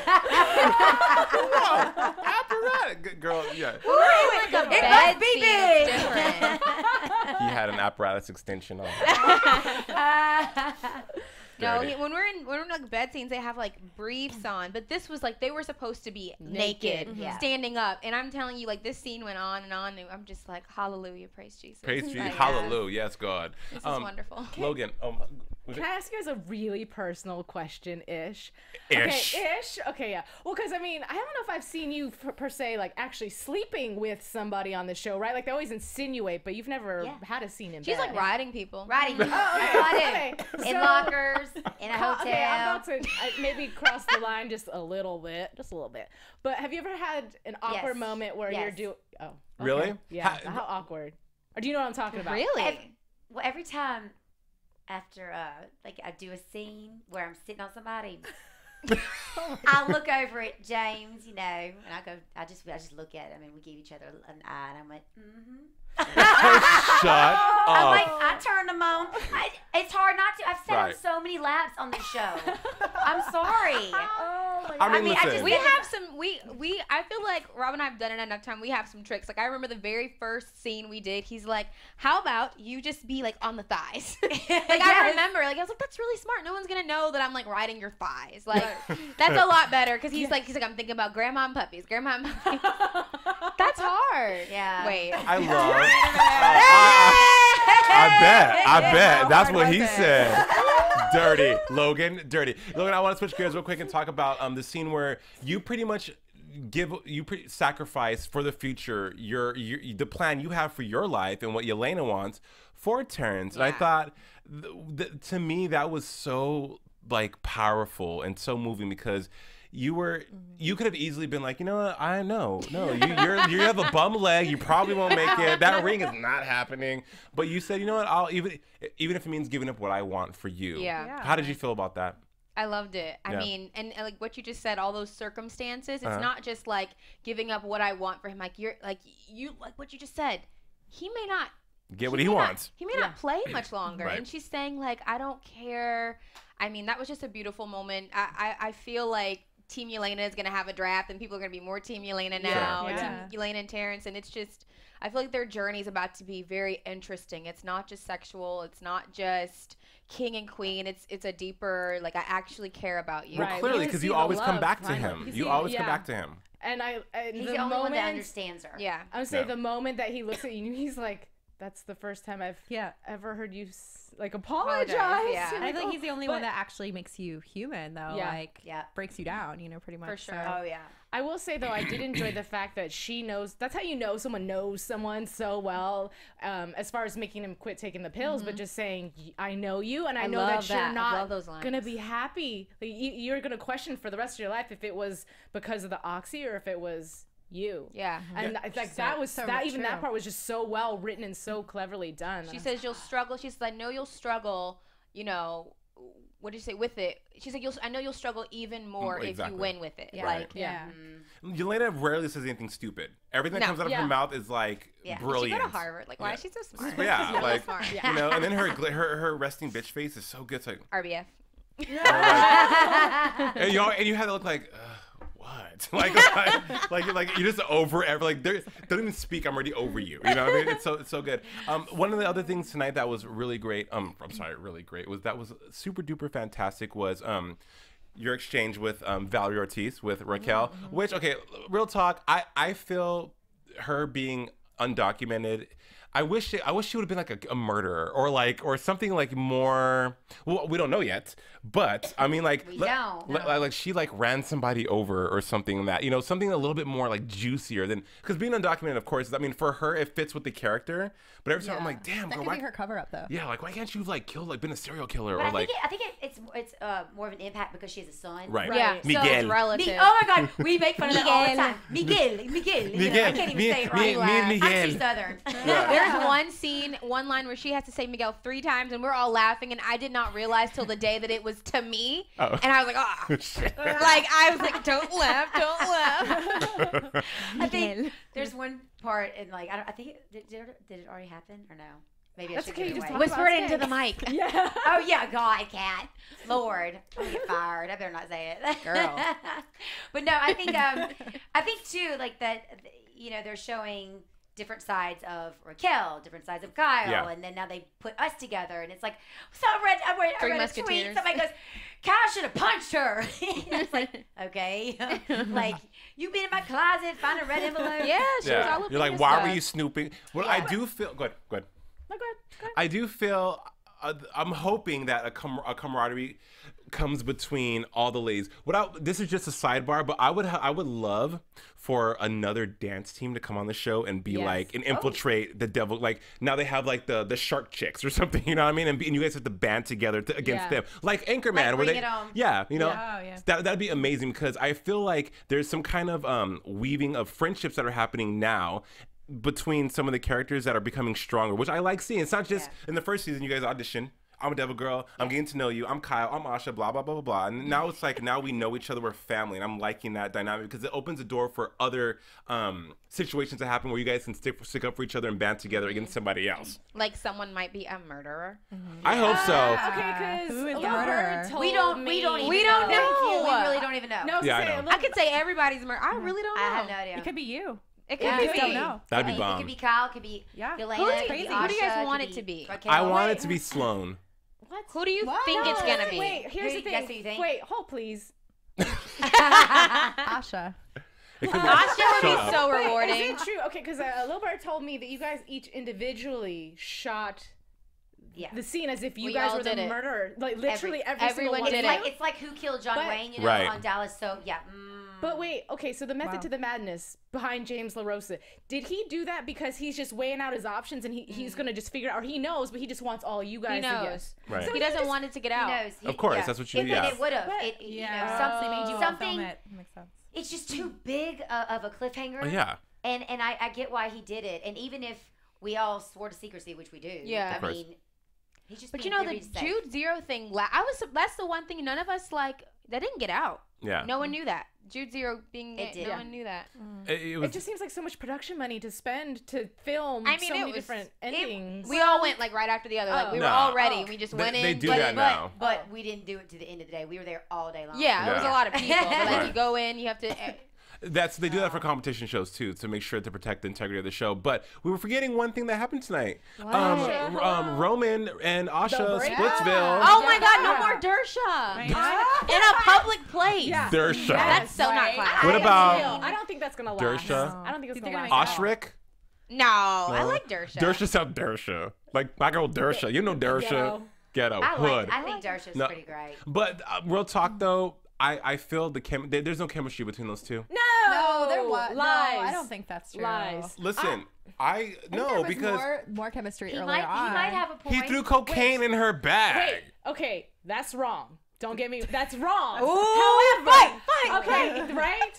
E: Apparatus, good girl. Yeah.
G: like a
F: It
G: bed
F: must be
G: scene,
F: big.
G: it's different.
E: He had an apparatus extension on.
G: No,
E: Dirty.
G: when we're in like bed scenes, they have like briefs on, but this was like they were supposed to be naked,
F: Yeah.
G: standing up, and I'm telling you, like this scene went on, and I'm just like, hallelujah, praise Jesus.
E: Praise Jesus,
G: Like,
E: hallelujah, yes, God.
G: This is wonderful.
E: Logan,
D: Can I ask you guys a really personal question-ish?
E: Ish.
D: Okay, ish? Okay, yeah. Well, because, I mean, I don't know if I've seen you, per se, like, actually sleeping with somebody on the show, right? Like, they always insinuate, but you've never had a scene in
G: She's
D: bed.
G: like riding people.
F: Riding.
D: Oh, okay.
F: In
D: So-
F: lockers, in a hotel.
D: Okay, I'm about to maybe cross the line just a little bit. But have you ever had an awkward moment where you're doing... Oh, okay.
E: Really?
D: Yeah, how awkward? Or do you know what I'm talking about?
G: Really?
F: Every time after like I do a scene where I'm sitting on somebody, I look over at James, and I go, I just look at him, and we give each other an eye, and I'm like,
E: Shut up.
F: I'm like, I turn them on. It's hard not to. I've sat on
E: Right.
F: so many laps on this show. I'm sorry.
E: I mean, listen.
G: We have some. I feel like Rob and I have done it enough time. We have some tricks. Like I remember the very first scene we did. He's like, "How about you just be like on the thighs?" I remember. Like I was like, "That's really smart. No one's gonna know that I'm like riding your thighs." Like that's a lot better because he's like, I'm thinking about grandma and puppies. Grandma and puppies. That's hard.
F: Yeah.
G: Wait.
E: I love. I bet. That's what he said. Dirty, Logan. Dirty, Logan. I want to switch gears real quick and talk about the scene where you pretty much sacrifice for the future the plan you have for your life and what Jelena wants for Terrence. And I thought, to me, that was so like powerful and so moving because. You could have easily been like, you know what? I know. No, you have a bum leg. You probably won't make it. That ring is not happening. But you said, you know what? I'll even if it means giving up what I want for you.
G: Yeah.
E: How did you feel about that?
G: I loved it. I mean, and like what you just said, all those circumstances. It's not just like giving up what I want for him. Like like what you just said. He may not
E: get what he wants.
G: He may not play much longer.
E: Right.
G: And she's saying like, I don't care. I mean, that was just a beautiful moment. I feel like Team Jelena is going to have a draft and people are going to be more Team Jelena now.
H: Yeah.
G: Team Jelena and Terrence. And it's just, I feel like their journey is about to be very interesting. It's not just sexual. It's not just king and queen. It's a deeper, like, I actually care about you.
E: Well, clearly, because you always come back to him. You always come back to him.
D: And
F: he's
D: the
F: the only one
D: moment,
F: that understands her.
G: Yeah.
D: I would say the moment that he looks at you, he's like, that's the first time I've ever heard you like apologize.
G: Yeah.
H: I think he's the only one that actually makes you human, though.
D: Yeah.
H: Like, breaks you down, pretty much.
G: For sure.
H: So.
F: Oh, yeah.
D: I will say, though, I did enjoy the fact that she knows. That's how you know someone knows someone so well, as far as making him quit taking the pills, but just saying, I know you, and I know that you're not going to be happy. Like, you're going to question for the rest of your life if it was because of the oxy or if it was you.
G: Yeah.
D: And like even that part was just so well written and so cleverly done.
G: She says you'll struggle. She says, I know you'll struggle, what did you say with it? She's like, I know you'll struggle even more if you win with it.
F: Yeah.
G: Like,
E: Jelena rarely says anything stupid. Everything that comes out of her mouth is like brilliant.
G: She go to Harvard. Like, why is she so smart?
E: Yeah, like
G: smart.
E: and then her resting bitch face is so good. It's like
G: RBF.
E: and you had to look like what? it. Like you're just over like don't even speak. I'm already over you. You know what I mean? It's so good. One of the other things tonight that was really great. Really great was super duper fantastic was your exchange with Valerie Ortiz with Raquel, which real talk. I feel her being undocumented. I wish she would have been like a murderer or something like more. Well, we don't know yet, but I mean like like she like ran somebody over or something that something a little bit more like juicier than because being undocumented, of course. I mean for her it fits with the character, but every time I'm like, damn,
H: that
E: girl,
H: could be her cover up though.
E: Yeah, like why can't you like kill like been a serial killer
F: but
E: or like?
F: I think it's more of an impact because she has a son.
E: Right.
G: Yeah.
E: Miguel.
G: So it's relative.
F: Oh my God, we make fun of that all the time. Miguel. I can't even say it right. I'm too Southern.
G: There's one line where she has to say Miguel 3 times, and we're all laughing, and I did not realize till the day that it was to me, and I was like, oh, shit. Like I was like, don't laugh.
F: I think there's one part in like I think did it already happen or no? Maybe I should give it away.
G: Whisper it into the mic.
F: Yeah. Oh yeah, God, Kat. Lord, I'm gonna get fired. I better not say it,
G: girl.
F: But no, I think too like that. They're showing different sides of Raquel, different sides of Kyle, and then now they put us together, and it's like, so I read a tweet. Somebody goes, Kyle should have punched her. It's like, okay, like you been in my closet, find a red envelope.
G: Yeah, she was all up
E: You're
G: in
E: like,
G: your
E: why
G: stuff.
E: were you snooping? Well, I do feel good. Go ahead.
D: No, go ahead.
E: I do feel. I'm hoping that a camaraderie comes between all the ladies. This is just a sidebar, but I would love for another dance team to come on the show and be like and infiltrate the devil. Like now they have like the shark chicks or something, you know what I mean? And you guys have to band together against them, like Anchorman,
F: like
E: where
F: Bring It On.
E: That'd be amazing because I feel like there's some kind of weaving of friendships that are happening now between some of the characters that are becoming stronger, which I like seeing. It's not just in the first season you guys audition. I'm a devil girl. I'm getting to know you. I'm Kyle. I'm Asha. Blah, blah, blah, blah, blah. And now it's like, now we know each other. We're family. And I'm liking that dynamic because it opens the door for other situations to happen where you guys can stick up for each other and band together against somebody else.
G: Like someone might be a murderer.
E: I hope so.
D: Okay, because
H: who is the murderer?
F: We don't even know.
G: know.
F: We really don't even know.
D: No,
E: I know.
G: I could say everybody's a murderer. I really don't know.
F: I have no idea.
H: It could be you.
G: It could
H: Yeah,
G: be
H: I just don't know.
E: That'd be
F: It
E: bomb.
F: could be Kyle. It could be Jelena.
G: Who
F: It could be
G: do you guys
F: Asha,
G: want
F: could
G: it to be?
F: Raquel.
E: I want it to be Sloan.
G: Who do you think it's gonna be?
D: Wait, here's the
F: Who- that's
D: thing.
F: who you think?
D: Wait, hold please.
H: Asha.
E: It could be
G: Asha would
E: Shut
G: be so
D: Wait,
G: rewarding.
D: is it true? Okay, because Lil Bird told me that you guys each individually shot
F: Yeah.
D: the scene as if you
G: We
D: guys
G: all
D: were the
G: did it.
D: murderer. Like literally every
G: everyone
D: single one
G: did
D: of
G: it.
D: you.
F: It's like Who Killed John
D: But-
F: Wayne,
E: Right.
F: on Dallas. So yeah.
D: But wait, okay, so the method to the madness behind James LaRosa, did he do that because he's just weighing out his options and he's gonna just figure out, or he knows, but he just wants all you guys
G: He
D: to
G: knows.
D: guess?
E: Right.
D: So
G: He doesn't want it to get
F: He
G: out.
F: knows.
E: Of course, that's what you-
F: And
E: yeah.
F: it would have.
D: But-
F: Something
H: made you
F: something.
H: film it. Makes sense.
F: It's just too big of a cliffhanger.
E: Oh, yeah.
F: And I get why he did it. And even if we all swore to secrecy, which we do.
G: Yeah.
F: I
E: Of course.
F: mean, he's just.
G: But
F: being
G: you know the
F: very safe.
G: Jude Zero thing. That's the one thing none of us like. That didn't get out.
E: Yeah.
G: No one knew that. Jude Zero being
F: It did.
G: no one knew that.
E: It
D: It just seems like so much production money to spend to film
G: I mean,
D: so
G: it
D: many
G: was-
D: different endings.
G: We all went like right after the other. Like we were
E: No.
G: all ready. We just went
E: They
G: in.
E: do
G: but
E: that now.
F: But we didn't do it to the end of the day. We were there all day long.
G: Yeah, it was a
E: Yeah.
G: lot of people. But like
E: Right.
G: you go in, you have to.
E: They do that for competition shows too, to make sure to protect the integrity of the show. But we were forgetting one thing that happened tonight. Roman and Asha Splitsville.
G: Oh my God! No more Dersha in a public place.
D: Yeah.
E: Dersha.
G: That's so not classy.
E: What about
D: I don't think that's gonna last.
E: Dersha?
D: I don't think it's
H: Think
D: gonna
H: they're
D: last.
H: gonna
E: Oshric?
G: No, I like Dersha.
E: Dersha sounds Dersha. Like my girl Dersha. You know Dersha. Ghetto. Hood.
F: I think Dersha's
E: No.
F: pretty great.
E: But real talk though, I feel there's no chemistry between those two.
D: No,
H: there was.
D: lies.
H: No, I don't think that's true.
D: Lies.
E: Listen,
H: I think there was
E: because
H: more chemistry
F: He
H: earlier
F: might
H: on.
F: have a point.
E: he threw cocaine in her bag.
D: Wait, okay, that's wrong. Don't get me. That's wrong.
G: Ooh,
D: However,
G: fight.
D: okay, right?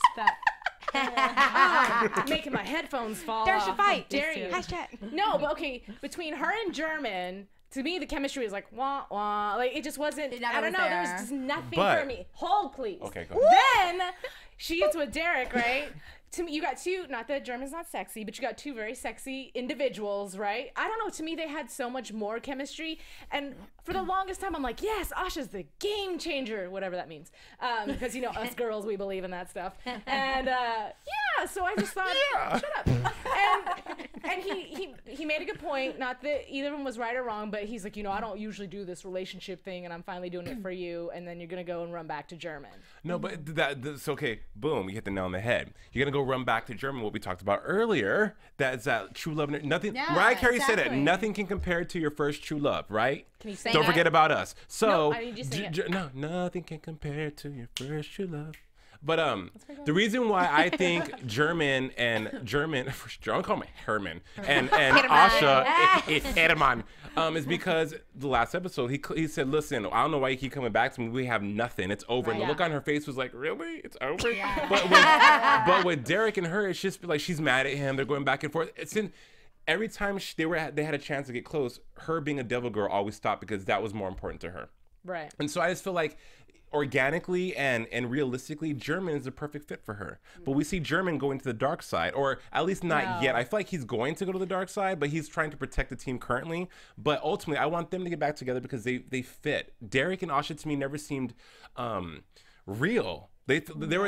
H: That
D: Making my headphones fall
G: Dersha
D: off.
G: fight.
D: How dare you?
G: Hashtag.
D: No, but okay, between her and German, to me, the chemistry was like, wah, wah. Like, it just wasn't,
H: It never
D: I don't
H: was
D: know, there was
H: there.
D: just nothing
E: But-
D: for me. Hold, please.
E: Okay, go ahead.
D: Then she gets with Derek, right? To me, you got two, not that German's not sexy, but you got two very sexy individuals, right? I don't know, to me, they had so much more chemistry. And for the longest time, I'm like, yes, Asha's the game changer, whatever that means. Because, you know, us girls, we believe in that stuff. And, yeah, so I just thought, shut up. And he made a good point, not that either of them was right or wrong, but he's like, you know, I don't usually do this relationship thing, and I'm finally doing it for you, and then you're going to go and run back to German.
E: No, but that's okay. Boom, you hit the nail on the head. You're gonna go run back to German, what we talked about earlier. That's that true love. Nothing.
H: Yeah,
E: Mariah Carey said it.
H: exactly.
E: Nothing can compare to your first true love, right?
D: Can you sing
E: Don't
D: it?
E: forget about us. So
D: No, I need you to sing it.
E: no, nothing can compare to your first true love. But the reason why I think German, don't call me Herman, and Asha is Herman, is because the last episode he said, listen, I don't know why you keep coming back to me. We have nothing. It's over. And the look on her face was like, really? It's over?
H: Yeah.
E: But with Derek and her, it's just like she's mad at him. They're going back and forth. Every time they had a chance to get close, her being a devil girl always stopped because that was more important to her.
D: Right.
E: And so I just feel like organically and realistically, German is the perfect fit for her. But we see German going to the dark side, or at least not yet. I feel like he's going to go to the dark side, but he's trying to protect the team currently. But ultimately, I want them to get back together because they fit. Derek and Asha to me never seemed real. They were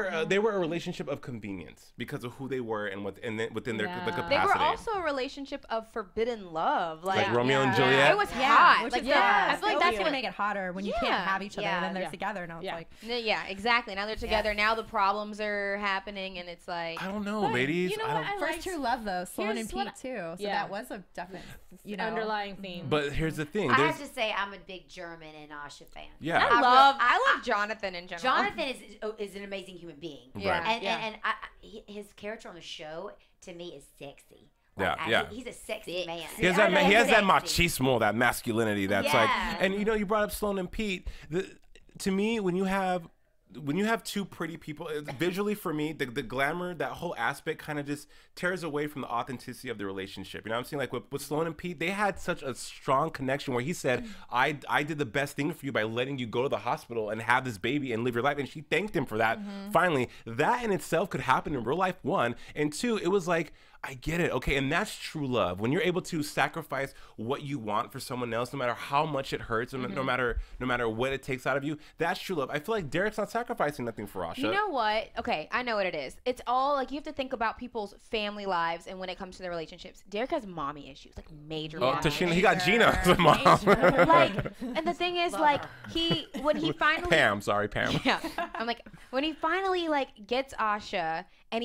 E: a relationship of convenience because of who they were and within their the capacity.
G: They were also a relationship of forbidden love,
E: like Romeo and Juliet.
G: It was hot.
H: Which
G: Like,
H: is
G: I feel like
H: so
G: that's
H: gonna
G: what
H: make it hotter when you can't have each other, and then they're together, and I was like,
G: Yeah, exactly. Now they're together. Now the problems are happening, and it's like
E: I don't know, ladies.
D: You know
E: I
D: what?
E: don't,
D: I
H: first true love though, Sloan and
D: Here's what
H: Pete too. So
D: Yeah.
H: that was a definite,
D: underlying theme.
E: but here's the thing.
F: I
E: There's,
F: have to say, I'm a big German and Asha fan.
E: yeah.
G: I love Jonathan in general.
F: Jonathan is an amazing human being.
G: Yeah.
E: Right.
F: And his character on the show to me is sexy.
E: Yeah, yeah.
F: He's a sexy man.
E: He has that machismo, that masculinity. That's like,
F: Yeah.
E: and you brought up Sloan and Pete. To me, when you have two pretty people, visually for me, the glamour, that whole aspect kind of just tears away from the authenticity of the relationship. You know what I'm saying? Like with Sloan and Pete, they had such a strong connection where he said, I did the best thing for you by letting you go to the hospital and have this baby and live your life. And she thanked him for that. Finally, that in itself could happen in real life, one. And two, it was like, I get it. Okay. And that's true love. When you're able to sacrifice what you want for someone else, no matter how much it hurts, no matter what it takes out of you, that's true love. I feel like Derek's not sacrificing nothing for Asha.
G: You know what? Okay, I know what it is. It's all like you have to think about people's family lives, and when it comes to their relationships, Derek has mommy issues, like major.
E: Oh,
G: mommy
E: Tashina, he got Gina as a mom.
G: like, and the thing is, like, when he finally
E: Pam, yeah.
G: I'm like, when he finally like gets Asha, and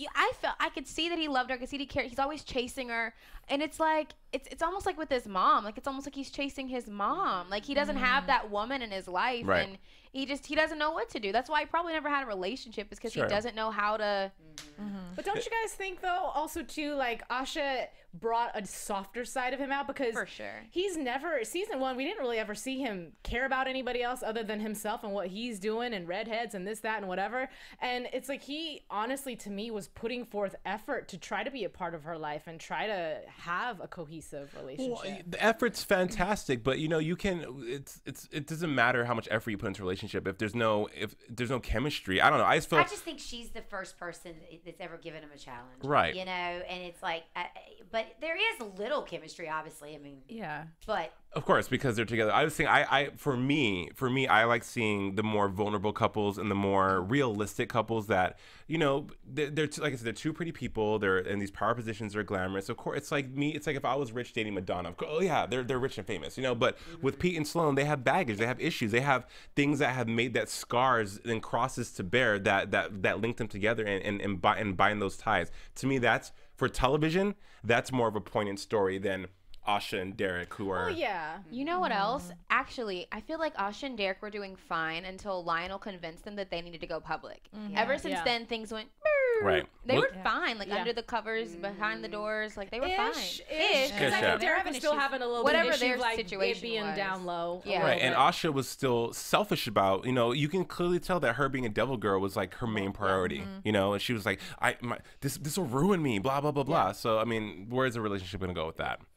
G: I could see that he loved her. I could see that he cared. He's always chasing her, and it's like it's almost like with his mom. Like it's almost like he's chasing his mom. Like he doesn't have that woman in his life,
E: Right.
G: and he doesn't know what to do. That's why he probably never had a relationship, is because
E: Sure.
G: he doesn't know how to.
D: But don't you guys think though, also too, like Asha brought a softer side of him out, because
G: For sure.
D: he's never, season one, we didn't really ever see him care about anybody else other than himself and what he's doing and redheads and this, that, and whatever. And it's like he honestly, to me, was putting forth effort to try to be a part of her life and try to have a cohesive relationship.
E: Well, the effort's fantastic, but you can. It doesn't matter how much effort you put into a relationship if there's no chemistry. I don't know. I just feel.
F: I just think she's the first person that's ever given him a challenge.
E: Right.
F: And it's like, but there is a little chemistry, obviously. I mean,
H: yeah.
F: but
E: Of course, because they're together. I was saying, for me, I like seeing the more vulnerable couples and the more realistic couples that, they're like I said, they're two pretty people. They're in these power positions. They're glamorous. Of course, it's like me. It's like if I was rich dating Madonna. Oh yeah, they're rich and famous. But with Pete and Sloan, they have baggage. They have issues. They have things that have made that scars and crosses to bear that link them together and bind those ties. To me, that's for television. That's more of a poignant story than Asha and Derek, who are.
D: Oh yeah.
G: You know what else? Actually, I feel like Asha and Derek were doing fine until Lionel convinced them that they needed to go public. Ever since then, things went.
E: Right.
G: They
E: Well-
G: were fine, like under the covers, behind the doors, like they were fine.
D: Ish.
E: Ish,
D: Because I
E: yeah.
D: think Derek was still having a little
G: Whatever
D: bit of
G: their
D: issue, like
G: situation
D: it being
G: was.
D: down low.
G: Yeah.
E: Right, and Asha was still selfish about, you can clearly tell that her being a devil girl was like her main priority, and she was like, this will ruin me, blah, blah, blah, blah. So, I mean, where's the relationship going to go with that?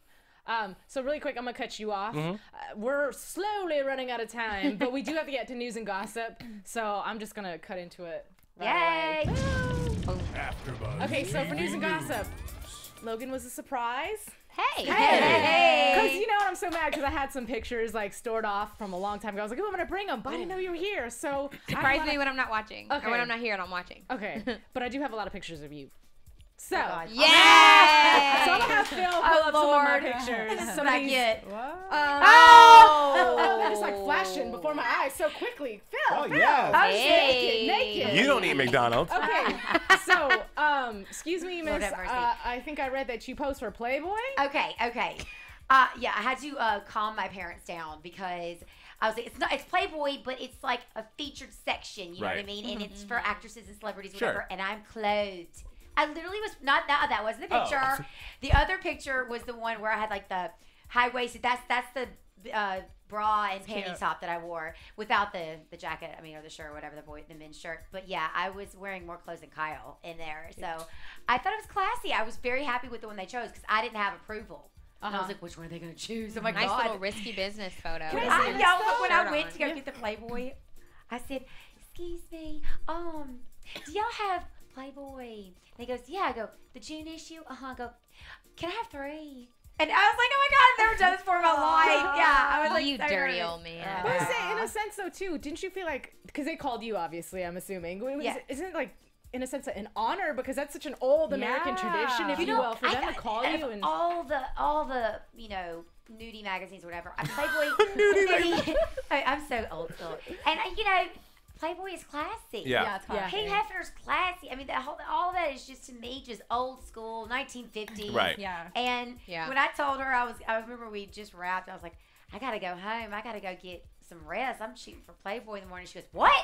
D: So really quick, I'm gonna cut you off. We're slowly running out of time, but we do have to get to news and gossip. So I'm just gonna cut into it. Right
F: Yay!
D: away.
A: AfterBuzz
D: Okay, so for
A: TV
D: news and gossip, Logan was a surprise.
G: Hey.
D: Because you know what, I'm so mad because I had some pictures like stored off from a long time ago. I was like, oh, I'm gonna bring them, but I didn't know you were here. So
G: Surprise me when I'm not watching.
D: Okay.
G: Or when I'm not here and I'm watching.
D: Okay, but I do have a lot of pictures of you. So,
G: Yeah.
D: so I'm gonna have Phil pull up some of my pictures.
F: What I get.
D: Oh, they're just like flashing before my eyes so quickly. Phil,
E: Oh,
D: Phil,
E: yeah.
D: I was
G: Hey.
D: naked.
E: You don't eat McDonald's.
D: Okay, so, excuse me,
F: Lord
D: miss,
F: have mercy.
D: I think I read that you post for Playboy?
F: Okay. Yeah, I had to calm my parents down because I was like, it's Playboy, but it's like a featured section. You know what I
E: Right.
F: mean? And it's for actresses and celebrities,
E: Sure.
F: whatever. And I'm clothed. I literally was not that. That wasn't the
E: Oh.
F: picture. The other picture was the one where I had like the high waisted. That's the bra and panty
D: cute.
F: top that I wore without the jacket. I mean, or the shirt, or whatever the men's shirt. But yeah, I was wearing more clothes than Kyle in there, so I thought it was classy. I was very happy with the one they chose because I didn't have approval. And I was like, which one are they gonna choose? Oh my
G: Nice
F: god!
G: little risky business photo.
D: Can I see this
F: Y'all,
D: though?
F: when I
G: Shirt
F: went
G: on.
F: to go get the Playboy, I said, "Excuse me, do y'all have Playboy?" And he goes, "Yeah." I go, "The June issue?" I go, "Can I have 3?" And I was like, "Oh my god, I've never done this before in my life." Yeah, I was like,
G: You
F: so
G: dirty
F: nervous.
G: old man.
D: But I say, in a sense, though, too, didn't you feel like, because they called you, obviously, I'm assuming.
F: Yeah.
D: Isn't it like, in a sense, an honor? Because that's such an old American tradition, if you, will, for them to call you. And
F: all the nudie magazines or whatever. Playboy. I'm so old school. And Playboy is classy.
E: Yeah.
H: it's classy.
F: Hugh Hefner's classy. I mean, all of that is just to me just old school, 1950s.
E: Right.
H: Yeah.
F: And
G: Yeah.
F: when I told her, I remember we just wrapped. I was like, I gotta go home. I gotta go get some rest. I'm shooting for Playboy in the morning. She goes, what?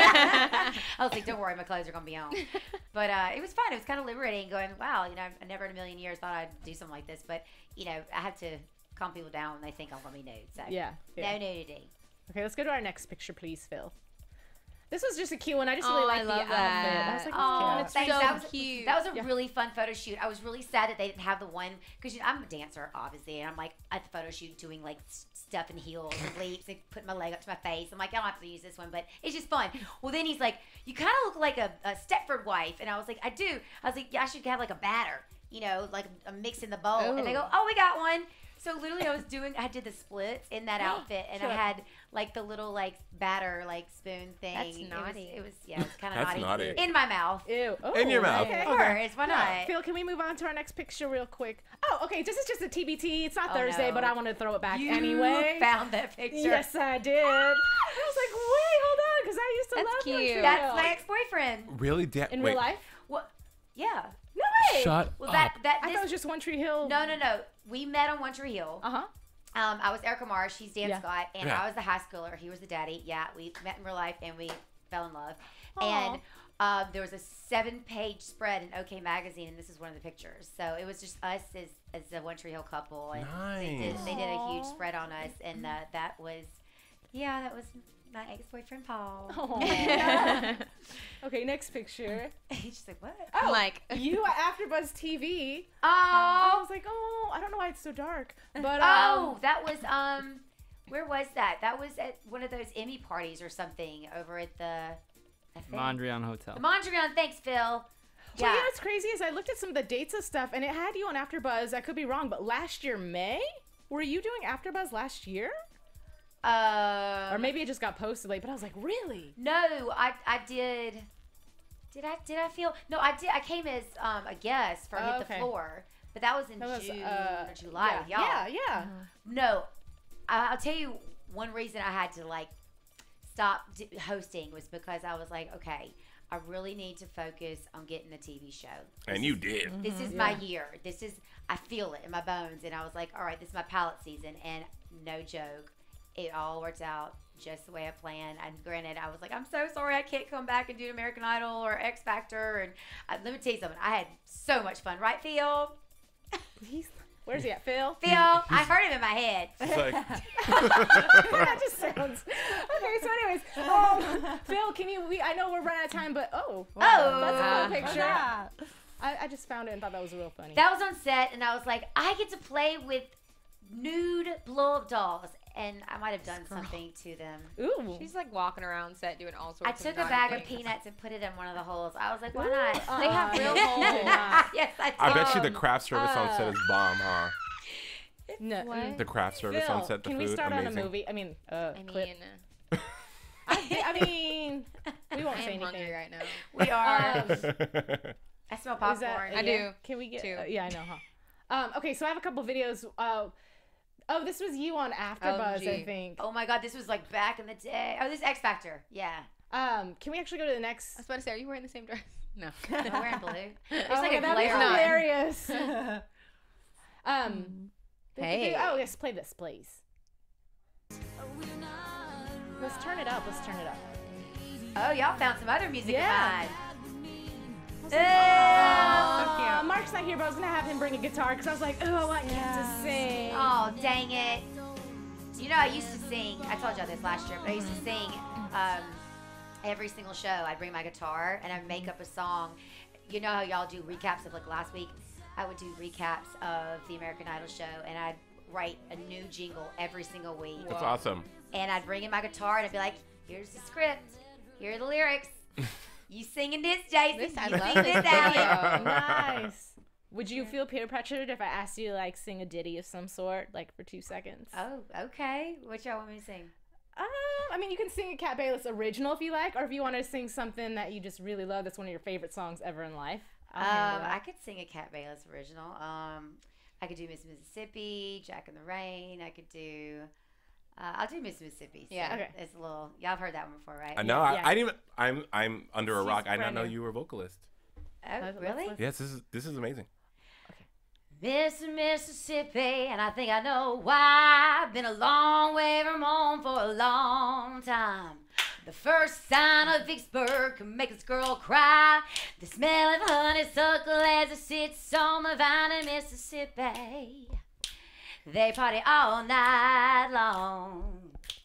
F: I was like, don't worry, my clothes are gonna be on. But it was fun. It was kind of liberating. Going, wow, I never in a million years thought I'd do something like this. But I have to calm people down when they think I'm gonna be nude. So
D: yeah.
F: no nudity.
D: Okay, let's go to our next picture, please, Phil. This was just a cute one. I just really
G: Oh,
D: like
G: I
D: the
G: love
D: outfit.
G: that.
D: I was like,
F: Oh,
D: oh, it's
F: thanks.
G: so
F: that was
G: cute.
F: That was a really fun photo shoot. I was really sad that they didn't have the one because I'm a dancer, obviously, and I'm like at the photo shoot doing like stuff in heels and leaps and putting my leg up to my face. I'm like, I don't have to use this one, but it's just fun. Well, then he's like, you kind of look like a Stepford wife, and I was like, I do. I was like, yeah, I should have like a batter, like a mix in the bowl. And they go, oh, we got one. So literally, I did the splits in that outfit, and I had like the little like batter like spoon thing.
G: That's naughty.
F: It was kind of
E: That's naughty.
F: in my mouth.
D: Ew. Oh,
E: In your mouth.
D: Okay.
F: Of course, why not?
D: Phil, can we move on to our next picture real quick? Oh, okay. This is just a TBT. It's not
F: Oh,
D: Thursday,
F: no.
D: but I want to throw it back
F: You
D: anyway.
F: found that picture.
D: Yes, I did. I was like, wait, hold on, because I used to
G: That's
D: love
G: cute.
D: Montreal.
F: That's my ex-boyfriend.
E: Really?
D: In
E: Wait.
D: real life?
F: What? Yeah.
D: No way.
E: Shut
F: Well,
E: up.
F: that
D: I thought it was just One Tree Hill.
F: no. We met on One Tree Hill.
D: Uh-huh.
F: I was Erica Marsh. She's Dan
D: Yeah.
F: Scott, and
E: Yeah.
F: I was the high schooler. He was the daddy. Yeah, we met in real life, and we fell in love.
D: Aw.
F: And there was a 7-page spread in OK Magazine, and this is one of the pictures. So it was just us as a One Tree Hill couple, and
E: Nice.
F: they did a huge spread on us, and that was my ex-boyfriend Paul.
D: Aw. Okay, next picture.
F: He's just like, what?
D: Oh,
G: Like-
D: you at AfterBuzz TV.
F: Oh,
D: I was like, oh, I don't know why it's so dark, but
F: oh, that was where was that? That was at one of those Emmy parties or something over at the
B: Mondrian Hotel.
F: The Mondrian. Thanks, Phil.
D: Well,
F: Yeah.
D: you know what's crazy is I looked at some of the dates of stuff, and it had you on AfterBuzz. I could be wrong, but last year May, were you doing AfterBuzz last year? Or maybe it just got posted late. But I was like, really?
F: No, I did. Did I feel? No, I did. I came as a guest for Hit the
D: Okay.
F: Floor, but that was in
D: That was,
F: June or July with y'all.
D: Yeah.
F: No, I'll tell you one reason I had to like stop hosting was because I was like, okay, I really need to focus on getting a TV show.
E: And you did.
F: This is my year. I feel it in my bones. And I was like, all right, this is my palette season. And no joke, it all worked out just the way I planned. And granted, I was like, I'm so sorry I can't come back and do American Idol or X Factor. And let me tell you something, I had so much fun. Right, Phil?
D: Where's he at, Phil?
F: Phil, I heard him in my head.
E: It's like,
D: That just sounds. Okay, so anyways, Phil, can you? I know we're running out of time, but that's a cool picture. I just found it and thought that was real funny.
F: That was on set, and I was like, I get to play with nude blow-up dolls, and I might have done something to them.
D: Ooh.
G: She's like walking around set doing all sorts
F: I
G: of
F: took a
G: naughty
F: bag of
G: things.
F: peanuts and put it in one of the holes. I was like, why not?
G: They have real holes.
F: Yes, I did.
E: I bet you the craft service on set is bomb, huh?
D: No.
G: What?
E: The craft service
D: Phil,
E: on set, the
D: can
E: food,
D: we start
E: amazing.
D: on a movie? I mean,
G: I
D: clip.
G: mean,
D: I mean, we won't
G: I
D: say
G: am hungry
D: anything.
G: right now.
F: We are.
D: Um,
F: I smell
D: is
F: popcorn.
D: that-
G: I do,
D: Can we get?
G: too.
D: Yeah, I know, huh? Okay, so I have a couple videos. Oh, this was you on AfterBuzz, I
G: gee.
D: think.
F: Oh my God, this was like back in the day. Oh, this is X Factor. Yeah.
D: Can we actually go to the
G: I
D: next?
G: was about to say, are you wearing the same dress? No.
F: I'm wearing blue. There's
D: Oh,
F: like a
D: that'd be
F: glare on it.
D: hilarious.
G: Hey.
D: Oh, yes, play this, please. Let's turn it up. Let's turn it up.
F: Oh, y'all found some other music
D: Yeah.
F: of mine.
D: Aw, Mark's not here, but I was gonna have him bring a guitar because I was like, oh, I want Kat to sing.
F: Oh, dang it. You know, I used to sing. I told y'all this last year, but I used to sing every single show. I'd bring my guitar and I'd make up a song. You know how y'all do recaps of like last week? I would do recaps of the American Idol show, and I'd write a new jingle every single week.
E: That's awesome.
F: And I'd bring in my guitar and I'd be like, here's the script. Here are the lyrics. You singing this, Jason.
G: This, I
F: you
G: love
F: sing
G: this
F: this, Allie.
G: video.
D: Nice. Would you feel peer pressured if I asked you to like sing a ditty of some sort, like for 2 seconds?
F: Oh, okay. What y'all want me to sing?
D: I mean, you can sing a Kat Bailess original if you like, or if you want to sing something that you just really love, that's one of your favorite songs ever in life. I'll handle that.
F: I could sing a Kat Bailess original. I could do Miss Mississippi, Jack in the Rain. I could do. I'll do Miss Mississippi. So
G: Yeah.
D: Okay.
F: It's a little. Y'all have heard that one before, right?
E: I know.
D: Yeah.
E: I didn't even. I'm under a
D: She's
E: rock. I didn't
D: brand
E: know
D: new.
E: you were a vocalist.
F: Oh, really?
E: Yes, this is amazing.
F: Miss Mississippi, and I think I know why. I've been a long way from home for a long time. The first sign of Vicksburg can make this girl cry. The smell of honeysuckle as it sits on the vine in Mississippi. They party all night long.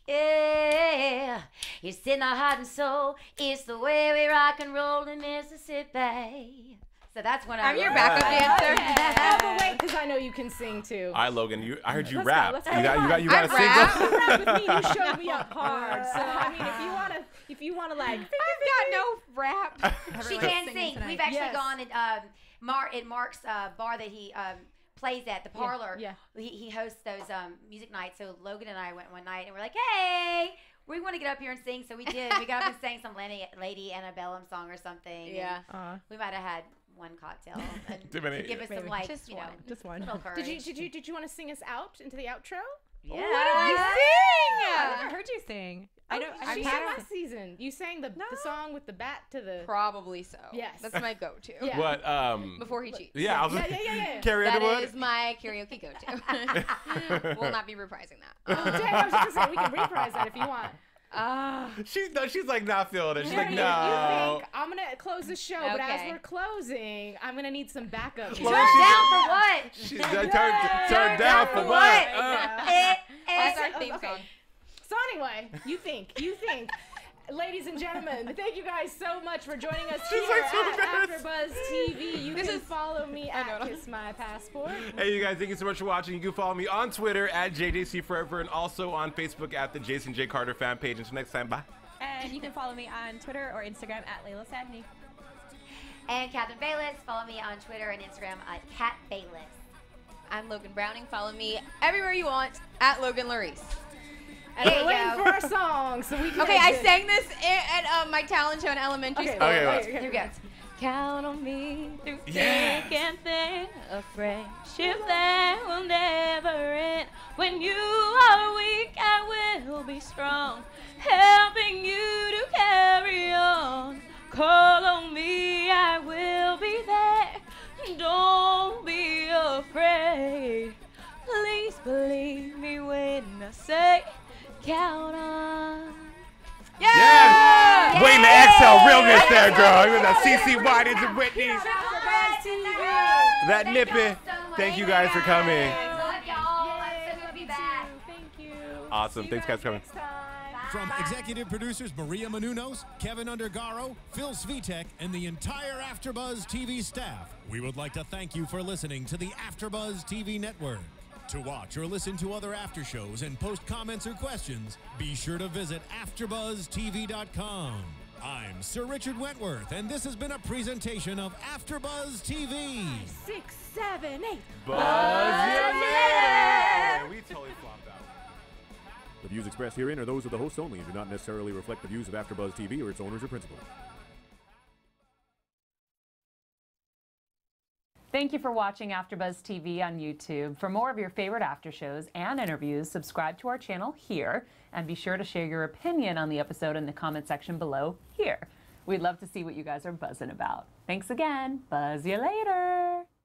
F: Yeah, it's in our heart and soul. It's the way we rock and roll in Mississippi. So that's when
G: I'm your backup dancer.
D: Oh, but wait, because I know you can sing too.
E: All right, Logan. I heard you
D: Let's
E: rap.
D: go, let's
E: You
D: go.
E: got you got a
G: I rap.
E: single.
D: You rap with me. You showed me up hard. So I mean, if you wanna like,
G: I've got no rap.
F: She can sing. We've actually
D: Yes.
F: gone in Mark's bar that he plays at, the parlor.
D: yeah.
F: He hosts those music nights. So Logan and I went one night and we're like, hey, we want to get up here and sing. So we did. We got up and sang some Lady Antebellum song or something.
G: Yeah.
F: And we might have had one cocktail and
E: Too many.
F: to give us some
D: Maybe.
F: like,
G: Just
F: you know,
G: one.
D: just one.
F: little courage.
D: Did you want to sing us out into the outro?
F: Yeah.
G: What did I
H: I
G: sing?
H: never heard you sing. I don't.
D: She
H: I've
D: sang
H: had
D: last season. You sang the song with the bat to the.
G: Probably so.
D: Yes.
G: That's my go-to.
D: Yeah.
E: What?
G: Before he cheats.
E: Yeah, I was
D: Yeah.
E: Carrie
G: That
E: Underwood.
G: is my karaoke go-to. Will not be reprising that.
D: Oh, dang, I was just gonna say we can reprise that if you want.
E: She's like not feeling it. She's like
D: You
E: no.
D: think I'm gonna close the show, but as
G: Okay.
D: we're closing, I'm gonna need some backup.
E: Close
F: Turn
E: she's-
F: down for what?
E: She's turned down for what?
G: That's our theme
D: okay.
G: song.
D: So anyway, you think, ladies and gentlemen, thank you guys so much for joining us here
E: like so
D: at
E: embarrassed.
D: AfterBuzz TV. You
G: This
D: can
G: is-
D: follow me at Kiss My Passport.
E: Hey, you guys, thank you so much for watching. You can follow me on Twitter at JJC Forever and also on Facebook at the Jason J. Carter fan page. Until next time, bye.
H: And you can follow me on Twitter or Instagram at Laila Sadny.
F: And Kat Bailess. Follow me on Twitter and Instagram at Kat Bailess.
G: I'm Logan Browning. Follow me everywhere you want at Logan Larice.
D: And
F: There
D: we're
F: you
D: waiting
F: go.
D: for our song, so we can.
G: Okay, I
D: exit.
G: sang this at my talent show in elementary
D: Okay,
G: school.
E: Okay,
D: well,
E: well.
F: Here we go.
G: Count on me through
E: Yeah.
G: thick and thin, a friendship that will never end. When you are weak, I will be strong, helping you to carry on. Call on me, I will be there. Don't be afraid. Please believe me when I say, count on.
E: Yes! Waiting to exhale real good there, girl. Even that CC Whitey's and Whitney's. That nippy. Thank you guys for coming.
F: Love y'all. I'm so good to be back.
D: Thank you.
E: Awesome.
D: See you
E: Thanks, guys, for coming.
D: next time.
C: From executive producers Maria Menounos, Kevin Undergaro, Phil Svitek, and the entire AfterBuzz TV staff, we would like to thank you for listening to the AfterBuzz TV network. To watch or listen to other after shows and post comments or questions, be sure to visit AfterBuzzTV.com. I'm Sir Richard Wentworth, and this has been a presentation of AfterBuzz TV.
D: 6, 7, 8.
E: Buzz you later! We totally flopped out.
I: The views expressed herein are those of the hosts only and do not necessarily reflect the views of AfterBuzz TV or its owners or principals.
J: Thank you for watching AfterBuzz TV on YouTube. For more of your favorite after shows and interviews, subscribe to our channel here, and be sure to share your opinion on the episode in the comment section below here. We'd love to see what you guys are buzzing about. Thanks again. Buzz you later.